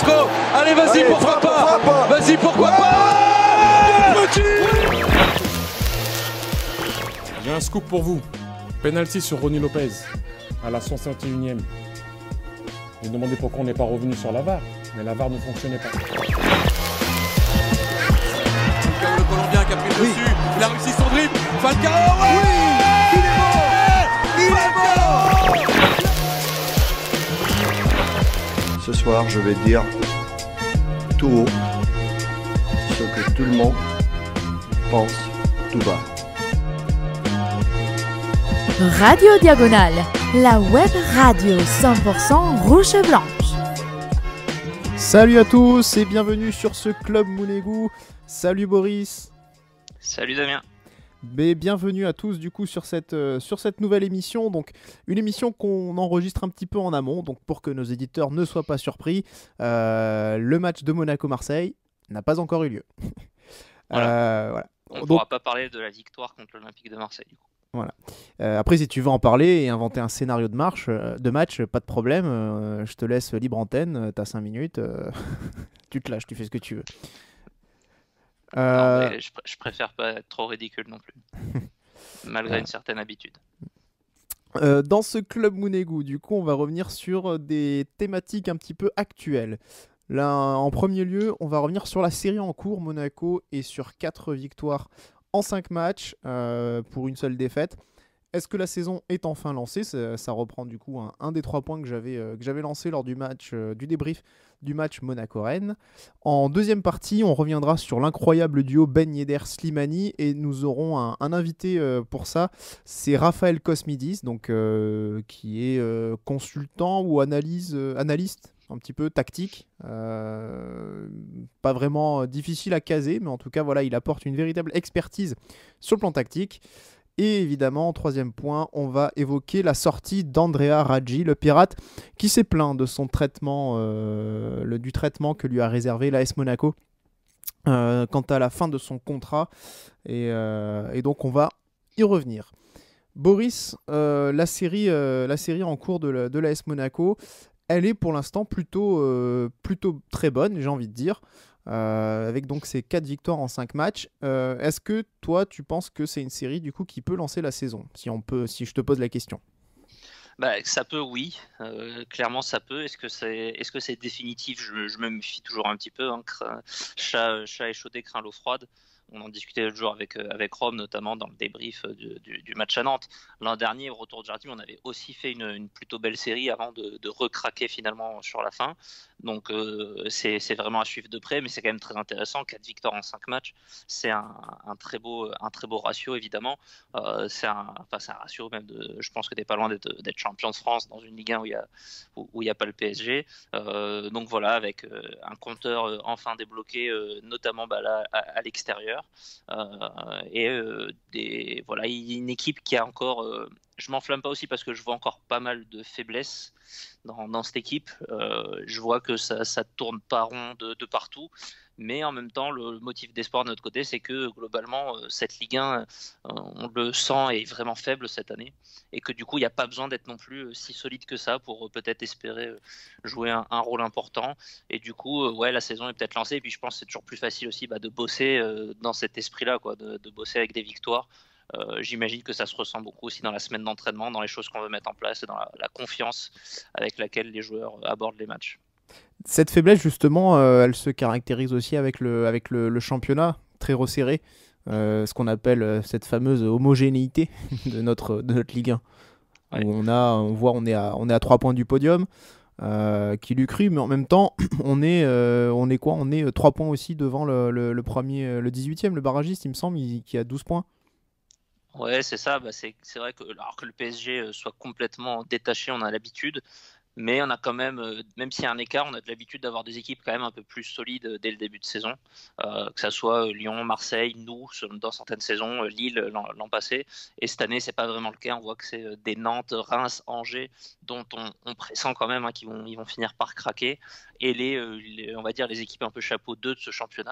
Carrasco. Allez, vas-y, pourquoi pas. Vas-y, pourquoi pas. J'ai un scoop pour vous. Penalty sur Ronny Lopez à la 61e. J'ai demandé pourquoi on n'est pas revenu sur la VAR, mais la VAR ne fonctionnait pas. Falcao, le Colombien qui a pris le dessus. Il a réussi son dribble. Falcao, il est mort. Ce soir, je vais dire tout haut ce que tout le monde pense tout bas. Radio Diagonale, la web radio 100% rouge et blanche. Salut à tous et bienvenue sur ce Club Mounegou. Salut Boris. Salut Damien. Mais bienvenue à tous du coup sur cette nouvelle émission. Donc une émission qu'on enregistre un petit peu en amont, donc pour que nos éditeurs ne soient pas surpris. Le match de Monaco-Marseille n'a pas encore eu lieu. Voilà. On ne pourra pas parler de la victoire contre l'Olympique de Marseille du coup. Voilà. Après, si tu veux en parler et inventer un scénario de match, pas de problème. Je te laisse libre antenne. T'as 5 minutes. Tu te lâches, tu fais ce que tu veux. Non, mais je préfère pas être trop ridicule non plus, malgré une certaine habitude. Dans ce Club Mounegou, du coup, on va revenir sur des thématiques un petit peu actuelles. Là, en premier lieu, on va revenir sur la série en cours. Monaco est sur 4 victoires en 5 matchs pour une seule défaite. Est-ce que la saison est enfin lancée ? Ça reprend du coup un des 3 points que j'avais lancé lors du match, du débrief du match Monaco-Rennes. En deuxième partie, on reviendra sur l'incroyable duo Ben Yedder-Slimani et nous aurons un invité pour ça. C'est Raphaël Cosmidis, donc, qui est consultant ou analyste un petit peu tactique, pas vraiment difficile à caser, mais en tout cas voilà, il apporte une véritable expertise sur le plan tactique. Et évidemment, troisième point, on va évoquer la sortie d'Andrea Raggi, le pirate, qui s'est plaint de son traitement, du traitement que lui a réservé l'AS Monaco quant à la fin de son contrat, et donc on va y revenir. Boris, la série en cours de l'AS Monaco, elle est pour l'instant plutôt très bonne, j'ai envie de dire, avec donc ces 4 victoires en 5 matchs. Est-ce que toi, tu penses que c'est une série du coup qui peut lancer la saison, si je te pose la question? Ça peut, oui. Clairement, ça peut. Est-ce que c'est définitif? Je me méfie toujours un petit peu. Hein. Chat échaudé craint l'eau froide. On en discutait l'autre jour avec Rome, notamment dans le débrief du match à Nantes. L'an dernier, au retour de Jardim, on avait aussi fait une plutôt belle série avant de recraquer finalement sur la fin. Donc c'est vraiment à suivre de près, mais c'est quand même très intéressant. 4 victoires en 5 matchs, c'est un très beau ratio évidemment. C'est un ratio même je pense que t'es pas loin d'être champion de France dans une Ligue 1 où il y a pas le PSG. Donc voilà, avec un compteur enfin débloqué, notamment là à l'extérieur. Il y a une équipe qui a encore je m'enflamme pas aussi parce que je vois encore pas mal de faiblesses dans cette équipe. Je vois que ça tourne pas rond de partout, mais en même temps le motif d'espoir de notre côté, c'est que globalement cette Ligue 1 on le sent est vraiment faible cette année, et que du coup il n'y a pas besoin d'être non plus si solide que ça pour peut-être espérer jouer un rôle important. Et du coup la saison est peut-être lancée, et puis je pense que c'est toujours plus facile aussi de bosser dans cet esprit là, de bosser avec des victoires. J'imagine que ça se ressent beaucoup aussi dans la semaine d'entraînement, dans les choses qu'on veut mettre en place et dans la confiance avec laquelle les joueurs abordent les matchs. Cette faiblesse justement, elle se caractérise aussi avec le championnat très resserré, ce qu'on appelle cette fameuse homogénéité de notre Ligue 1. Ouais. Où on est à 3 points du podium, qui l'eût cru, mais en même temps on est 3 points aussi devant le premier, le 18e, le barragiste il me semble, qui a 12 points. Ouais, c'est ça. C'est vrai que, alors que le PSG soit complètement détaché, on a l'habitude, mais on a quand même s'il y a un écart, on a de l'habitude d'avoir des équipes quand même un peu plus solides dès le début de saison, que ça soit Lyon, Marseille, nous dans certaines saisons, Lille l'an passé, et cette année c'est pas vraiment le cas. On voit que c'est des Nantes, Reims, Angers dont on pressent quand même qu'ils vont finir par craquer, et on va dire les équipes un peu chapeau 2 de ce championnat.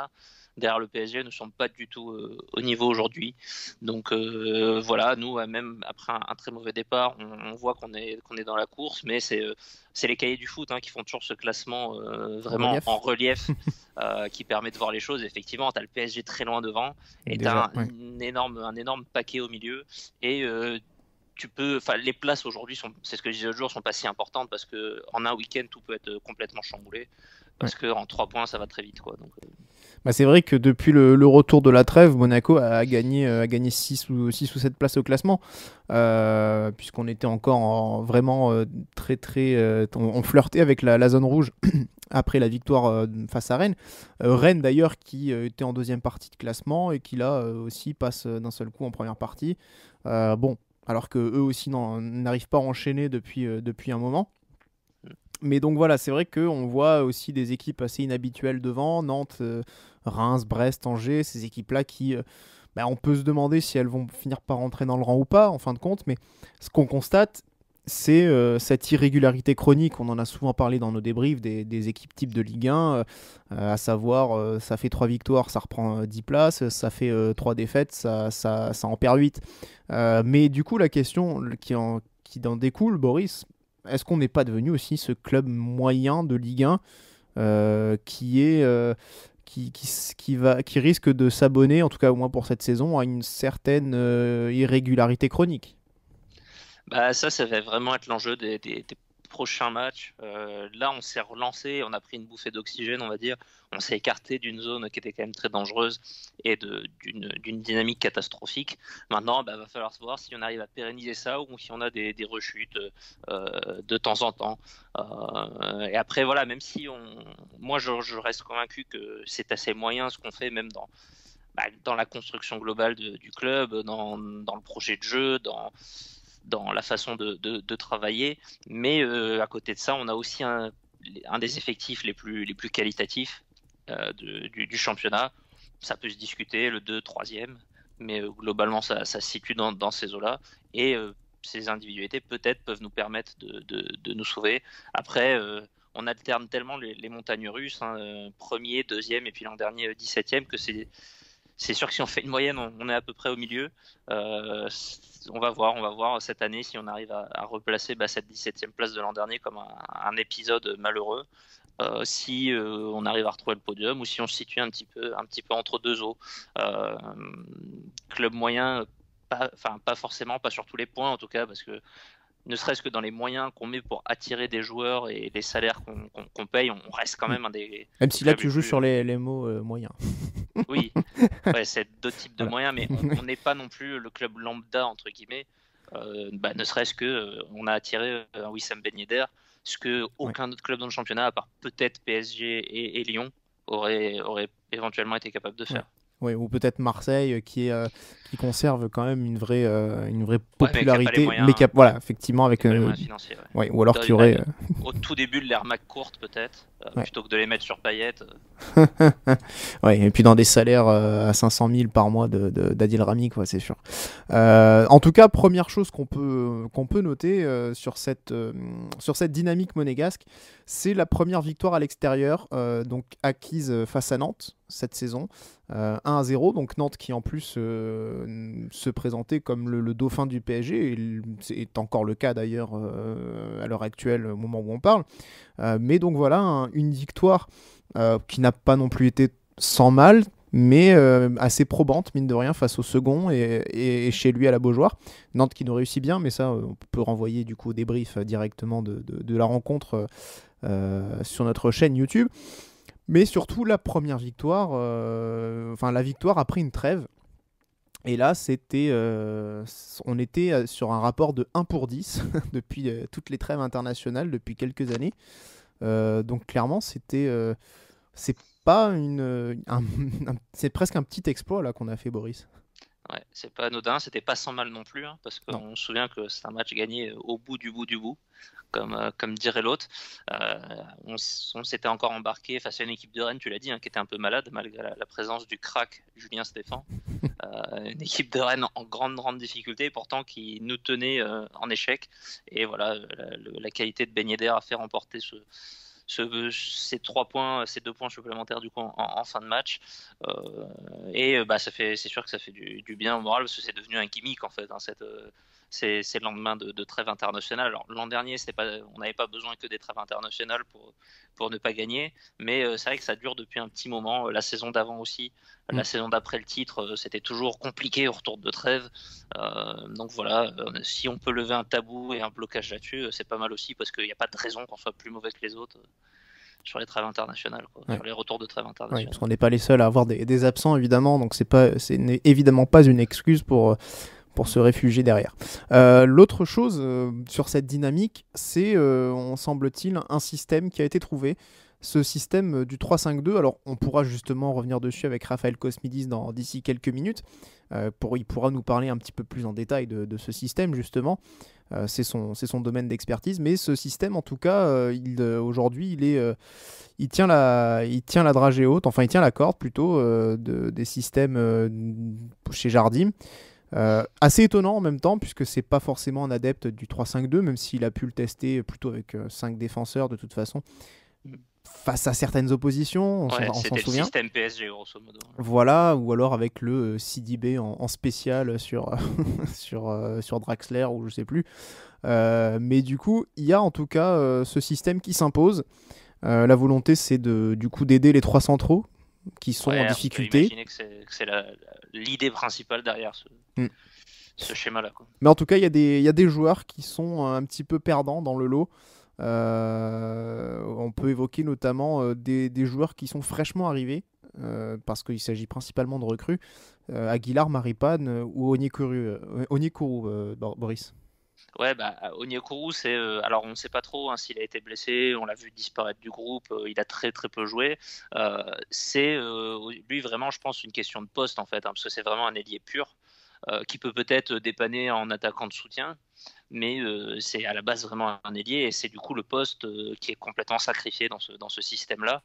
derrière le PSG ne sont pas du tout au niveau aujourd'hui. Donc voilà, nous même après un très mauvais départ, on voit qu'on est dans la course, mais c'est les cahiers du foot qui font toujours ce classement vraiment en relief qui permet de voir les choses. Effectivement, tu as le PSG très loin devant et tu as un énorme paquet au milieu et les places aujourd'hui c'est ce que je disais l'autre jour, sont pas si importantes parce que en un week-end tout peut être complètement chamboulé parce que en 3 points ça va très vite quoi. Donc, c'est vrai que depuis le retour de la trêve, Monaco a gagné 6 ou 7 places au classement, puisqu'on était encore vraiment très on flirtait avec la zone rouge après la victoire face à Rennes. Rennes d'ailleurs qui était en deuxième partie de classement et qui là aussi passe d'un seul coup en première partie. Alors que eux aussi n'arrivent pas à enchaîner depuis un moment. Mais donc voilà, c'est vrai qu'on voit aussi des équipes assez inhabituelles devant, Nantes, Reims, Brest, Angers, ces équipes-là qui, on peut se demander si elles vont finir par rentrer dans le rang ou pas, en fin de compte, mais ce qu'on constate, c'est cette irrégularité chronique, on en a souvent parlé dans nos débriefs des équipes type de Ligue 1, à savoir, ça fait 3 victoires, ça reprend 10 places, ça fait 3 défaites, ça en perd 8. Mais du coup, la question qui en découle, Boris, est-ce qu'on n'est pas devenu aussi ce club moyen de Ligue 1 qui risque de s'abonner, en tout cas au moins pour cette saison, à une certaine irrégularité chronique? Ça va vraiment être l'enjeu des prochains matchs. Là, on s'est relancé, on a pris une bouffée d'oxygène, on va dire. On s'est écarté d'une zone qui était quand même très dangereuse et d'une dynamique catastrophique. Maintenant, va falloir voir si on arrive à pérenniser ça ou si on a des rechutes de temps en temps. Et après, voilà, même si moi, je reste convaincu que c'est assez moyen ce qu'on fait, même dans la construction globale du club, dans le projet de jeu, dans la façon de travailler, mais à côté de ça, on a aussi un des effectifs les plus qualitatifs du championnat. Ça peut se discuter, le 2, 3e, mais globalement, ça se situe dans ces eaux-là, et ces individualités peut-être peuvent nous permettre de nous sauver. Après, on alterne tellement les montagnes russes, premier, deuxième, et puis l'an dernier 17e, que c'est sûr que si on fait une moyenne, on est à peu près au milieu. On va voir cette année si on arrive à replacer cette 17e place de l'an dernier comme un épisode malheureux. Si on arrive à retrouver le podium ou si on se situe un petit peu entre deux eaux. Club moyen, pas forcément, pas sur tous les points en tout cas, parce que ne serait-ce que dans les moyens qu'on met pour attirer des joueurs et les salaires qu'on paye, on reste quand même un des... Même si là tu joues sur les mots moyens. Oui, c'est d'autres types de moyens, mais on n'est pas non plus le club lambda, entre guillemets. Ne serait-ce que on a attiré un Wissam Ben Yedder, ce que aucun autre club dans le championnat, à part peut-être PSG et Lyon, aurait éventuellement été capable de faire. Oui, ou peut-être Marseille qui conserve quand même une vraie popularité, mais qui a, voilà, effectivement avec financiers, ou alors qui aurait au tout début de l'ère McCourt peut-être plutôt que de les mettre sur Payet. Et puis dans des salaires à 500 000 par mois d'Adil Rami, quoi, c'est sûr. En tout cas, première chose qu'on peut noter sur cette dynamique monégasque, c'est la première victoire à l'extérieur, donc acquise face à Nantes cette saison, 1-0, donc Nantes qui en plus se présentait comme le dauphin du PSG, et c'est encore le cas d'ailleurs à l'heure actuelle au moment où on parle, mais donc voilà, une victoire qui n'a pas non plus été sans mal, mais assez probante mine de rien face au second et chez lui à la Beaujoire. Nantes qui nous réussit bien, mais ça on peut renvoyer du coup au débrief directement de la rencontre sur notre chaîne YouTube. Mais surtout la première victoire, la victoire après une trêve. Et là, on était sur un rapport de 1/10 depuis toutes les trêves internationales depuis quelques années. Donc clairement, c'est pas c'est presque un petit exploit là qu'on a fait, Boris. Ouais, c'est pas anodin, c'était pas sans mal non plus, parce qu'on se souvient que c'est un match gagné au bout du bout, comme dirait l'autre. On s'était encore embarqué face à une équipe de Rennes, tu l'as dit, qui était un peu malade malgré la présence du crack Julien Stéphan. Une équipe de Rennes en grande difficulté, pourtant qui nous tenait en échec. Et voilà, la qualité de Ben Yedder a fait remporter ces 3 points, ces 2 points supplémentaires du coup en fin de match. C'est sûr que ça fait du bien au moral parce que c'est devenu un gimmick en fait, hein, c'est le lendemain de trêve internationale. Alors l'an dernier, on n'avait pas besoin que des trêves internationales pour ne pas gagner, mais c'est vrai que ça dure depuis un petit moment. La saison d'avant aussi, la saison d'après le titre, c'était toujours compliqué au retour de trêve. Donc voilà, si on peut lever un tabou et un blocage là-dessus, c'est pas mal aussi parce qu'il n'y a pas de raison qu'on soit plus mauvais que les autres sur les trêves internationales, sur les retours de trêves internationales. Parce qu'on n'est pas les seuls à avoir des absents évidemment, donc c'est évidemment pas une excuse pour se réfugier derrière. L'autre chose sur cette dynamique, c'est, semble-t-il, un système qui a été trouvé, ce système du 3-5-2. Alors, on pourra justement revenir dessus avec Raphaël Cosmidis d'ici quelques minutes. Il pourra nous parler un petit peu plus en détail de ce système, justement. C'est son domaine d'expertise. Mais ce système, en tout cas, aujourd'hui, il tient la dragée haute, enfin, il tient la corde plutôt des systèmes chez Jardim. Assez étonnant en même temps, puisque c'est pas forcément un adepte du 3-5-2, même s'il a pu le tester plutôt avec 5 défenseurs de toute façon, face à certaines oppositions, on s'en souvient. C'était le système PSG grosso modo. Voilà, ou alors avec le Sidibé en spécial sur Draxler ou je sais plus. Mais du coup, il y a en tout cas ce système qui s'impose. La volonté, c'est d'aider les 3 centraux qui sont en difficulté. On peut imaginer que c'est l'idée principale derrière ce schéma-là, quoi. Mais en tout cas, il y a des joueurs qui sont un petit peu perdants dans le lot. On peut évoquer notamment des joueurs qui sont fraîchement arrivés, parce qu'il s'agit principalement de recrues. Aguilar, Maripane ou Onyekuru, Boris. Ouais, Onyekuru, alors on ne sait pas trop s'il a été blessé, on l'a vu disparaître du groupe, il a très très peu joué. Lui vraiment, je pense, une question de poste en fait, parce que c'est vraiment un ailier pur qui peut peut-être dépanner en attaquant de soutien, mais c'est à la base vraiment un ailier et c'est du coup le poste qui est complètement sacrifié dans ce système-là.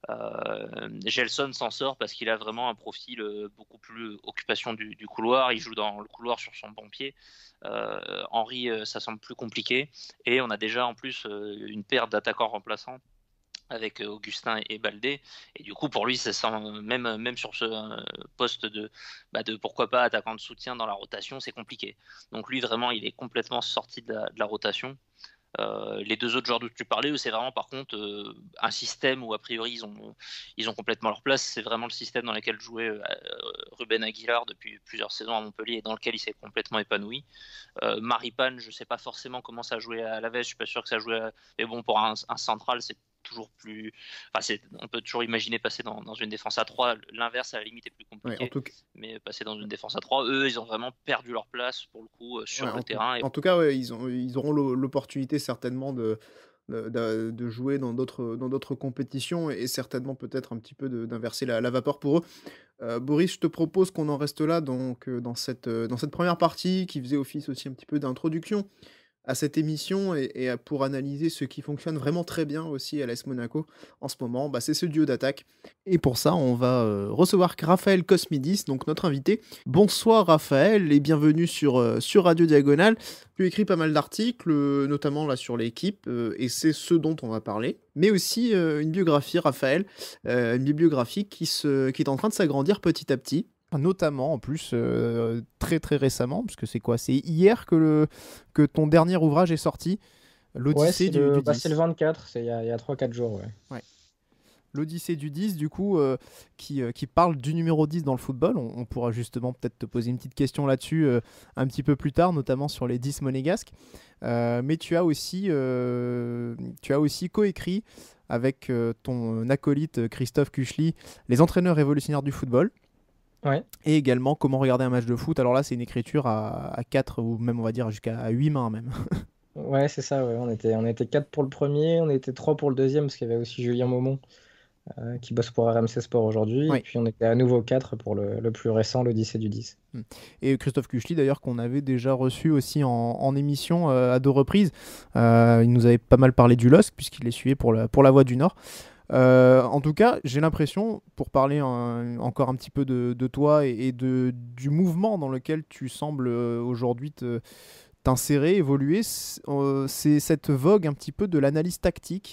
Gelson s'en sort parce qu'il a vraiment un profil beaucoup plus occupation du couloir, il joue dans le couloir sur son bon pied. Henry, ça semble plus compliqué et on a déjà en plus une paire d'attaquants remplaçants avec Augustin et Baldé, et du coup pour lui ça sent, même sur ce poste de pourquoi pas attaquant de soutien dans la rotation, c'est compliqué. Donc lui vraiment il est complètement sorti de la rotation. Les 2 autres joueurs dont tu parlais, c'est vraiment par contre un système où a priori ils ont complètement leur place. C'est vraiment le système dans lequel jouait Ruben Aguilar depuis plusieurs saisons à Montpellier et dans lequel il s'est complètement épanoui. Maripane, je sais pas forcément comment ça jouait à l'Aves, je suis pas sûr que ça jouait mais bon, pour un central c'est toujours plus. On peut toujours imaginer passer dans une défense à 3. L'inverse, à la limite, est plus compliqué. Mais passer dans une défense à 3, eux, ils ont vraiment perdu leur place, pour le coup, sur le terrain. En tout cas, ils auront l'opportunité certainement de jouer dans d'autres compétitions et certainement peut-être un petit peu d'inverser la vapeur pour eux. Boris, je te propose qu'on en reste là donc, dans cette première partie qui faisait office aussi un petit peu d'introduction à cette émission et pour analyser ce qui fonctionne vraiment très bien aussi à l'AS Monaco en ce moment, c'est ce duo d'attaque. Et pour ça, on va recevoir Raphaël Cosmidis, donc notre invité. Bonsoir Raphaël et bienvenue sur Radio Diagonale. Tu écris pas mal d'articles, notamment là sur l'équipe, et c'est ce dont on va parler. Mais aussi une biographie, Raphaël, une bibliographie qui est en train de s'agrandir petit à petit. Notamment, en plus, très très récemment, parce que c'est quoi? C'est hier que ton dernier ouvrage est sorti, l'Odyssée du 10. C'est le 24, c'est il y a 3-4 jours. Ouais. L'Odyssée du 10, du coup, qui parle du numéro 10 dans le football. On pourra justement peut-être te poser une petite question là-dessus un petit peu plus tard, notamment sur les 10 monégasques. Mais tu as aussi coécrit avec ton acolyte Christophe Kuchli, Les entraîneurs révolutionnaires du football. Ouais. Et également comment regarder un match de foot. Alors là, c'est une écriture à 4 ou même on va dire jusqu'à 8 mains même. Ouais, c'est ça. Ouais. On était 4 pour le premier, on était 3 pour le deuxième parce qu'il y avait aussi Julien Maumont qui bosse pour RMC Sport aujourd'hui. Ouais. Et puis on était à nouveau 4 pour le plus récent, l'Odyssée du 10. Et Christophe Kuchli d'ailleurs qu'on avait déjà reçu aussi en émission à 2 reprises. Il nous avait pas mal parlé du LOSC puisqu'il les suivait pour la Voix du Nord. En tout cas, j'ai l'impression, pour parler encore un petit peu de toi et du mouvement dans lequel tu sembles aujourd'hui t'insérer, évoluer, c'est cette vogue un petit peu de l'analyse tactique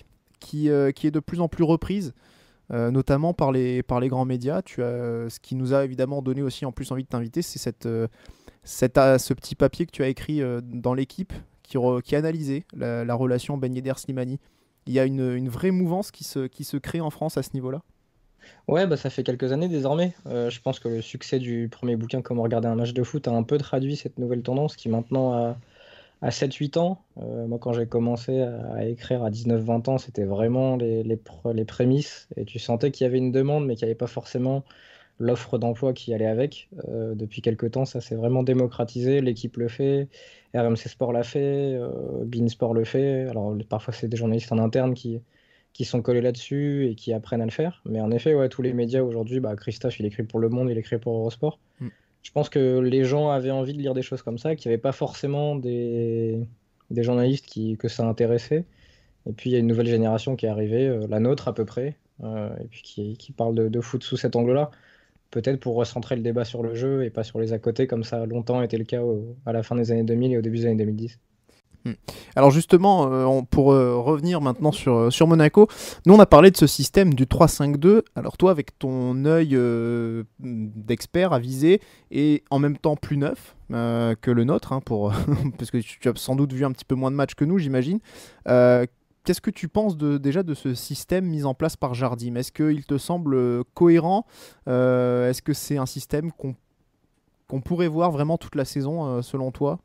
qui est de plus en plus reprise, notamment par les grands médias. Ce qui nous a évidemment donné aussi en plus envie de t'inviter, c'est ce petit papier que tu as écrit dans l'équipe qui analysait la relation Ben Yedder-Slimani. Il y a une vraie mouvance qui se crée en France à ce niveau-là. Ouais, bah ça fait quelques années désormais. Je pense que le succès du premier bouquin Comment regarder un match de foot a un peu traduit cette nouvelle tendance qui maintenant a 7-8 ans. Moi, quand j'ai commencé à écrire à 19-20 ans, c'était vraiment les prémices. Et tu sentais qu'il y avait une demande, mais qu'il n'y avait pas forcément l'offre d'emploi qui allait avec. Depuis quelques temps, ça s'est vraiment démocratisé. L'équipe le fait, RMC Sport l'a fait, beIN Sport le fait. Alors, parfois, c'est des journalistes en interne qui sont collés là-dessus et qui apprennent à le faire. Mais en effet, ouais, tous les médias aujourd'hui, Christophe, il écrit pour Le Monde, il écrit pour Eurosport. Je pense que les gens avaient envie de lire des choses comme ça, qu'il n'y avait pas forcément des journalistes que ça intéressait. Et puis il y a une nouvelle génération qui est arrivée, la nôtre à peu près, et puis qui parle de foot sous cet angle-là. Peut-être pour recentrer le débat sur le jeu et pas sur les à côté, comme ça a longtemps été le cas à la fin des années 2000 et au début des années 2010. Alors justement, pour revenir maintenant sur Monaco, nous on a parlé de ce système du 3-5-2. Alors toi, avec ton œil d'expert avisé et en même temps plus neuf que le nôtre, parce que tu as sans doute vu un petit peu moins de matchs que nous, j'imagine. Qu'est-ce que tu penses déjà de ce système mis en place par Jardim? Est-ce qu'il te semble cohérent? Est-ce que c'est un système qu'on pourrait voir vraiment toute la saison selon toi?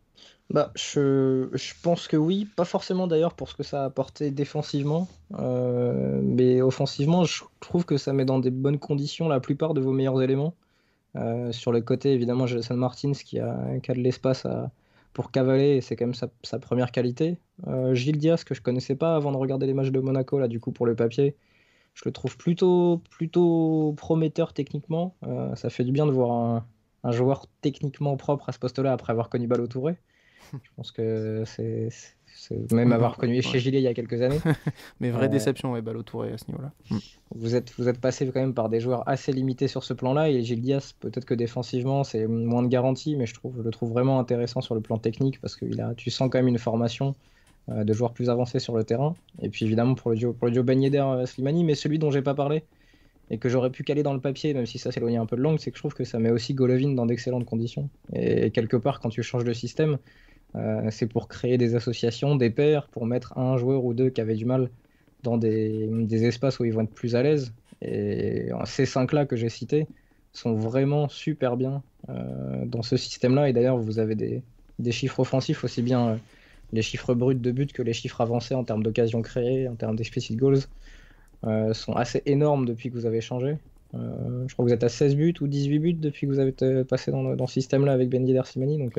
Je pense que oui, pas forcément d'ailleurs pour ce que ça a apporté défensivement, mais offensivement, je trouve que ça met dans des bonnes conditions la plupart de vos meilleurs éléments. Sur le côté, évidemment, Gelson Martins qui a de l'espace pour cavaler, et c'est quand même sa première qualité. Gil Diaz, que je connaissais pas avant de regarder les matchs de Monaco, là, du coup, pour le papier, je le trouve plutôt prometteur techniquement. Ça fait du bien de voir un joueur techniquement propre à ce poste-là après avoir connu Ballo Touré. Je pense que c'est même avoir connu chez Gilet il y a quelques années. Mais vraie déception, Ballo Touré à ce niveau-là. Vous êtes passé quand même par des joueurs assez limités sur ce plan-là, et Gil Diaz, peut-être que défensivement c'est moins de garantie, mais je le trouve vraiment intéressant sur le plan technique parce que tu sens quand même une formation de joueurs plus avancés sur le terrain. Et puis évidemment pour le duo Ben Yedder-Slimani, mais celui dont j'ai pas parlé et que j'aurais pu caler dans le papier, même si ça s'éloignait un peu de l'angle, c'est que je trouve que ça met aussi Golovin dans d'excellentes conditions. Et quelque part, quand tu changes de système, c'est pour créer des associations, des pairs, pour mettre un joueur ou deux qui avaient du mal dans des espaces où ils vont être plus à l'aise. Et ces 5-là que j'ai cités sont vraiment super bien dans ce système-là. Et d'ailleurs, vous avez des chiffres offensifs, aussi bien les chiffres bruts de but que les chiffres avancés en termes d'occasions créées, en termes d'explicit goals, sont assez énormes depuis que vous avez changé. Je crois que vous êtes à 16 buts ou 18 buts depuis que vous avez passé dans ce système-là avec Ben Yedder-Slimani. Donc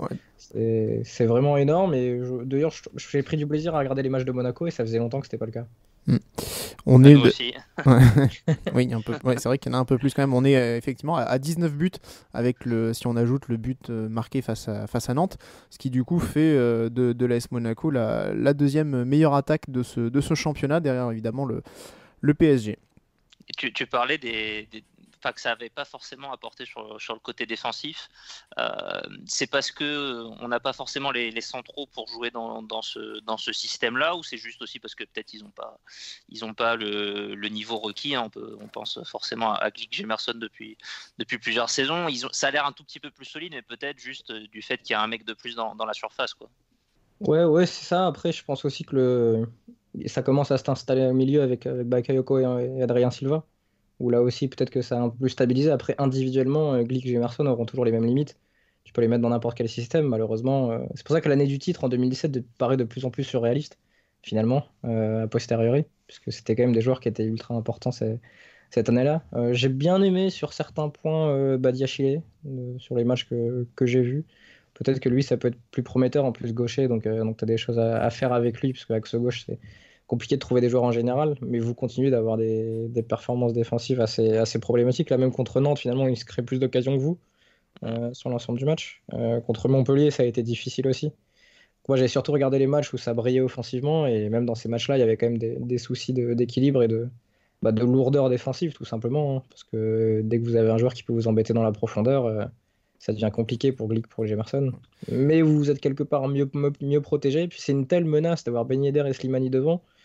c'est vraiment énorme. Et d'ailleurs, j'ai pris du plaisir à regarder les matchs de Monaco et ça faisait longtemps que c'était pas le cas. On est aussi. Oui, un peu. Ouais, c'est vrai qu'il y en a un peu plus quand même. On est effectivement à 19 buts avec si on ajoute le but marqué face à Nantes, ce qui du coup fait de l'AS Monaco la deuxième meilleure attaque de ce championnat, derrière évidemment le PSG. Tu parlais enfin, que ça n'avait pas forcément apporté sur le côté défensif. C'est parce qu'on n'a pas forcément les centraux pour jouer dans ce système-là, ou c'est juste aussi parce que peut-être ils n'ont pas le niveau requis, hein. On pense forcément à Glick Jemerson depuis plusieurs saisons. Ça a l'air un tout petit peu plus solide, mais peut-être juste du fait qu'il y a un mec de plus dans la surface, quoi. Ouais, c'est ça. Après, je pense aussi que ça commence à s'installer au milieu avec Bakayoko et Adrien Silva, où là aussi peut-être que ça a un peu plus stabilisé. Après, individuellement, Glick et Emerson auront toujours les mêmes limites. Tu peux les mettre dans n'importe quel système, malheureusement. C'est pour ça que l'année du titre en 2017 paraît de plus en plus surréaliste, finalement, a posteriori, puisque c'était quand même des joueurs qui étaient ultra importants cette année-là. J'ai bien aimé sur certains points Badiachile, sur les matchs que j'ai vus. Peut-être que lui, ça peut être plus prometteur en plus gaucher, donc tu as des choses à faire avec lui, parce qu'avec ce gauche, c'est compliqué de trouver des joueurs en général, mais vous continuez d'avoir des performances défensives assez problématiques. Là, même contre Nantes, finalement, il se crée plus d'occasions que vous sur l'ensemble du match. Contre Montpellier, ça a été difficile aussi. Moi, j'ai surtout regardé les matchs où ça brillait offensivement, et même dans ces matchs-là, il y avait quand même des soucis d'équilibre et de lourdeur défensive, tout simplement, hein, parce que dès que vous avez un joueur qui peut vous embêter dans la profondeur, ça devient compliqué pour Glick, pour Jemerson. Mais vous êtes quelque part mieux protégé. Et puis c'est une telle menace d'avoir Ben Yedder et Slimani devant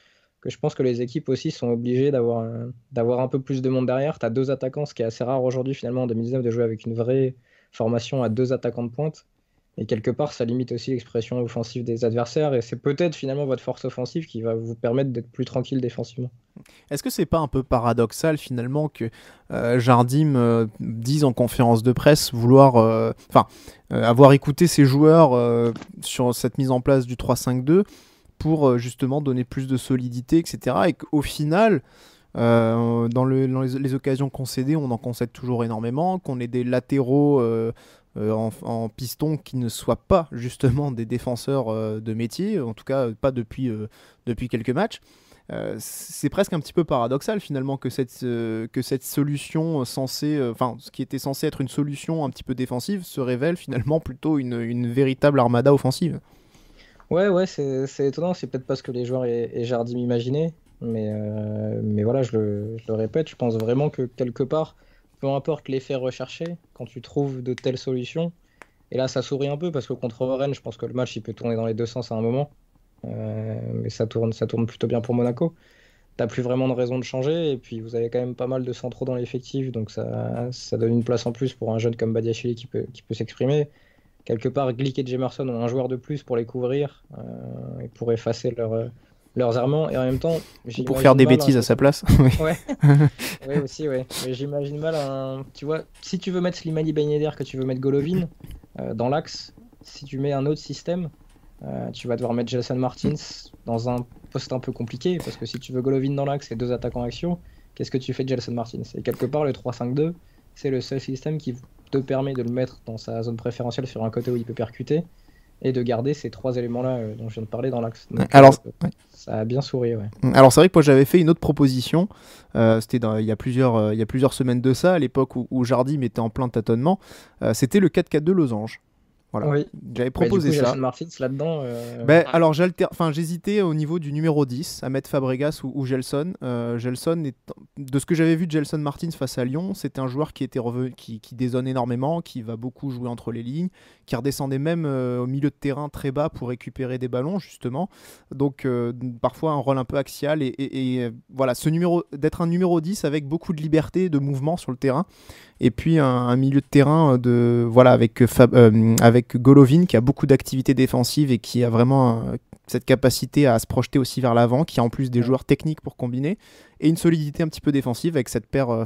que je pense que les équipes aussi sont obligées d'avoir un peu plus de monde derrière. Tu as 2 attaquants, ce qui est assez rare aujourd'hui finalement en 2019 de jouer avec une vraie formation à 2 attaquants de pointe. Et quelque part, ça limite aussi l'expression offensive des adversaires. Et c'est peut-être finalement votre force offensive qui va vous permettre d'être plus tranquille défensivement. Est-ce que c'est pas un peu paradoxal finalement que Jardim dise en conférence de presse vouloir, avoir écouté ses joueurs sur cette mise en place du 3-5-2 pour justement donner plus de solidité, etc. Et qu'au final, dans les occasions concédées, on en concède toujours énormément, qu'on ait des latéraux en piston qui ne soient pas justement des défenseurs de métier, en tout cas pas depuis quelques matchs. C'est presque un petit peu paradoxal finalement que cette solution censée, ce qui était censé être une solution un petit peu défensive se révèle finalement plutôt une véritable armada offensive. Ouais, c'est étonnant, c'est peut-être pas ce que les joueurs et Jardim imaginaient, mais voilà, je le répète, je pense vraiment que quelque part, peu importe l'effet recherché, quand tu trouves de telles solutions, et là ça sourit un peu parce que contre Rennes, je pense que le match il peut tourner dans les deux sens à un moment, mais ça tourne plutôt bien pour Monaco. T'as plus vraiment de raison de changer, et puis vous avez quand même pas mal de centraux dans l'effectif, donc ça donne une place en plus pour un jeune comme Badiachile qui peut s'exprimer. Quelque part, Glick et Jemerson ont un joueur de plus pour les couvrir et pour effacer leurs errements. Et en même temps, pour faire des bêtises à sa place. Ouais. Ouais, aussi, ouais. Mais j'imagine mal tu vois, si tu veux mettre Slimani Ben Yedder, que tu veux mettre Golovin dans l'axe, si tu mets un autre système, tu vas devoir mettre Gelson Martins dans un poste un peu compliqué, parce que si tu veux Golovin dans l'axe et 2 attaquants action, qu'est-ce que tu fais de Gelson Martins? Et quelque part, le 3-5-2, c'est le seul système qui te permet de le mettre dans sa zone préférentielle sur un côté où il peut percuter et de garder ces 3 éléments-là dont je viens de parler dans l'axe. Alors, ça a bien souri, ouais. Alors c'est vrai que moi j'avais fait une autre proposition, c'était il y a plusieurs semaines de ça, à l'époque où Jardim était en plein tâtonnement, c'était le 4-4-2 losange. Voilà. Oui. J'avais proposé du coup, ça. Gelson Martins là-dedans. Alors j'hésitais au niveau du numéro 10 à mettre Fabregas ou Gelson. Gelson, de ce que j'avais vu de Gelson Martins face à Lyon, c'était un joueur qui était revenu, qui dézone énormément, qui va beaucoup jouer entre les lignes, qui redescendait même au milieu de terrain très bas pour récupérer des ballons justement. Donc parfois un rôle un peu axial et voilà, d'être un numéro 10 avec beaucoup de liberté de mouvement sur le terrain. Et puis un milieu de terrain avec Golovin qui a beaucoup d'activités défensives et qui a vraiment cette capacité à se projeter aussi vers l'avant, qui a en plus des joueurs techniques pour combiner, et une solidité un petit peu défensive avec cette paire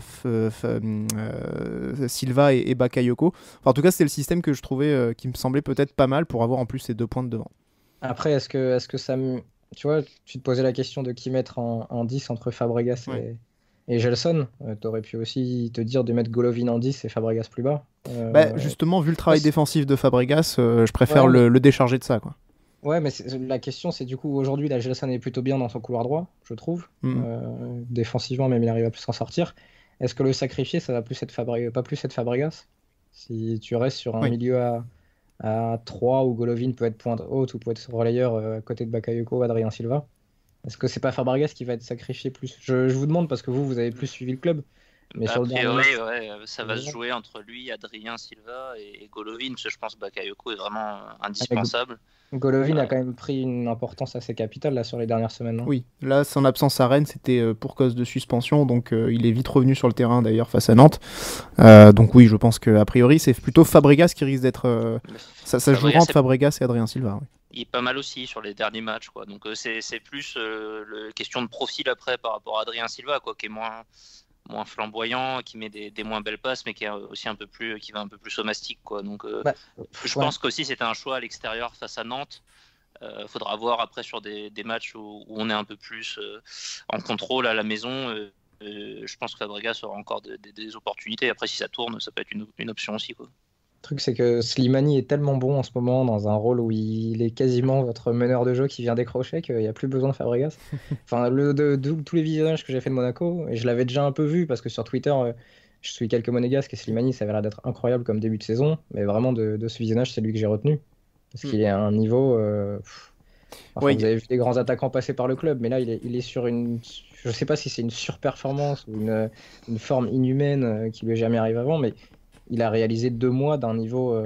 Silva et Bakayoko. Enfin, en tout cas, c'était le système que je trouvais qui me semblait peut-être pas mal pour avoir en plus ces 2 points de devant. Après, est-ce que ça me... Tu vois, tu te posais la question de qui mettre en 10 entre Fabregas et Gelson. T'aurais pu aussi te dire de mettre Golovin en 10 et Fabregas plus bas. Justement, vu le travail défensif de Fabregas, je préfère le décharger de ça, quoi. Ouais, mais la question, c'est du coup, aujourd'hui, la Gelson est plutôt bien dans son couloir droit, je trouve. Défensivement, même, il arrive à plus s'en sortir. Est-ce que le sacrifier, ça va pas plus être Fabregas? Si tu restes sur un milieu à 3 où Golovin peut être pointe haute ou peut être relayeur à côté de Bakayoko, Adrien Silva, est-ce que c'est pas Fabregas qui va être sacrifié plus? Je vous demande parce que vous avez plus suivi le club. Mais sur le priori, ça va se jouer entre lui, Adrien Silva et Golovin, parce que je pense que Bakayoko est vraiment indispensable. Golovin a quand même pris une importance assez capitale là, sur les dernières semaines. Non? Oui, là, son absence à Rennes, c'était pour cause de suspension, donc il est vite revenu sur le terrain d'ailleurs face à Nantes. Donc oui, je pense qu'a priori, c'est plutôt Fabregas qui risque d'être... ça jouera entre Fabregas et Adrien Silva. Oui. Il est pas mal aussi sur les derniers matchs, quoi. Donc c'est plus question de profil après par rapport à Adrien Silva, quoi, qui est moins flamboyant, qui met des moins belles passes, mais qui est aussi qui va un peu plus au mastic, quoi. Donc je pense qu'aussi c'était un choix à l'extérieur face à Nantes. Faudra voir après sur des matchs où on est un peu plus en contrôle à la maison. Je pense que Fabregas aura encore des opportunités. Après, si ça tourne, ça peut être une option aussi, quoi. Le truc, c'est que Slimani est tellement bon en ce moment dans un rôle où il est quasiment votre meneur de jeu qui vient décrocher qu'il n'y a plus besoin de Fabregas. Enfin, tous les visionnages que j'ai fait de Monaco, et je l'avais déjà un peu vu parce que sur Twitter, je suis quelques monégasques et Slimani, ça avait l'air d'être incroyable comme début de saison, mais vraiment de ce visionnage, c'est lui que j'ai retenu. Parce qu'il est à un niveau. Vous avez vu des grands attaquants passer par le club, mais là, il est sur une. Je sais pas si c'est une surperformance ou une forme inhumaine qui lui est jamais arrivée avant, mais. Il a réalisé 2 mois d'un niveau.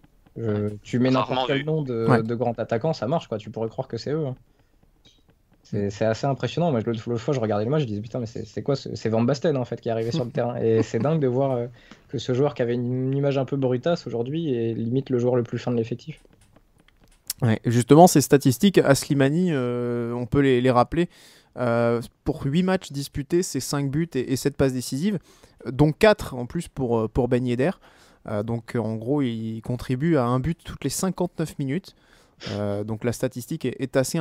Tu mets n'importe quel nom de grand attaquant, ça marche, quoi. Tu pourrais croire que c'est eux. Hein. C'est assez impressionnant. Moi, l'autre fois, je regardais le match, je disais putain, mais c'est quoi c'est Van Basten en fait qui est arrivé sur le terrain. Et c'est dingue de voir que ce joueur qui avait une image un peu brutasse aujourd'hui est limite le joueur le plus fin de l'effectif. Ouais, justement, ces statistiques à Slimani, on peut les rappeler. Pour 8 matchs disputés, c'est 5 buts et 7 passes décisives, dont 4 en plus pour Ben Yedder. Donc en gros, il contribue à un but toutes les 59 minutes. Donc la statistique est assez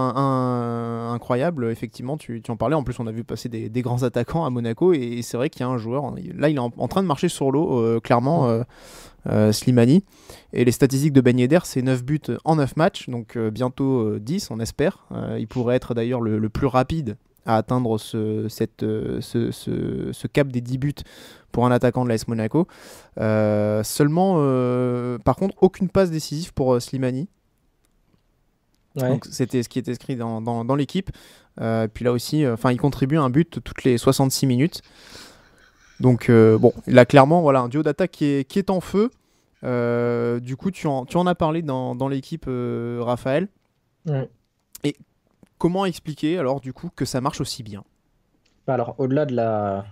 incroyable. Effectivement, tu en parlais. En plus, on a vu passer des grands attaquants à Monaco. Et c'est vrai qu'il y a un joueur. Là, il est en train de marcher sur l'eau, clairement, Slimani. Et les statistiques de Ben Yedder, c'est 9 buts en 9 matchs. Donc bientôt 10, on espère. Il pourrait être d'ailleurs le plus rapide à atteindre ce cap des 10 buts pour un attaquant de l'AS Monaco. Seulement, par contre, aucune passe décisive pour Slimani. Ouais. Donc c'était ce qui était écrit dans l'équipe. Puis là aussi, il contribue à un but toutes les 66 minutes. Donc bon, là clairement, voilà, un duo d'attaque qui est en feu. Du coup, tu en as parlé dans l'équipe, Raphaël. Ouais. Et comment expliquer alors du coup que ça marche aussi bien? Alors au-delà de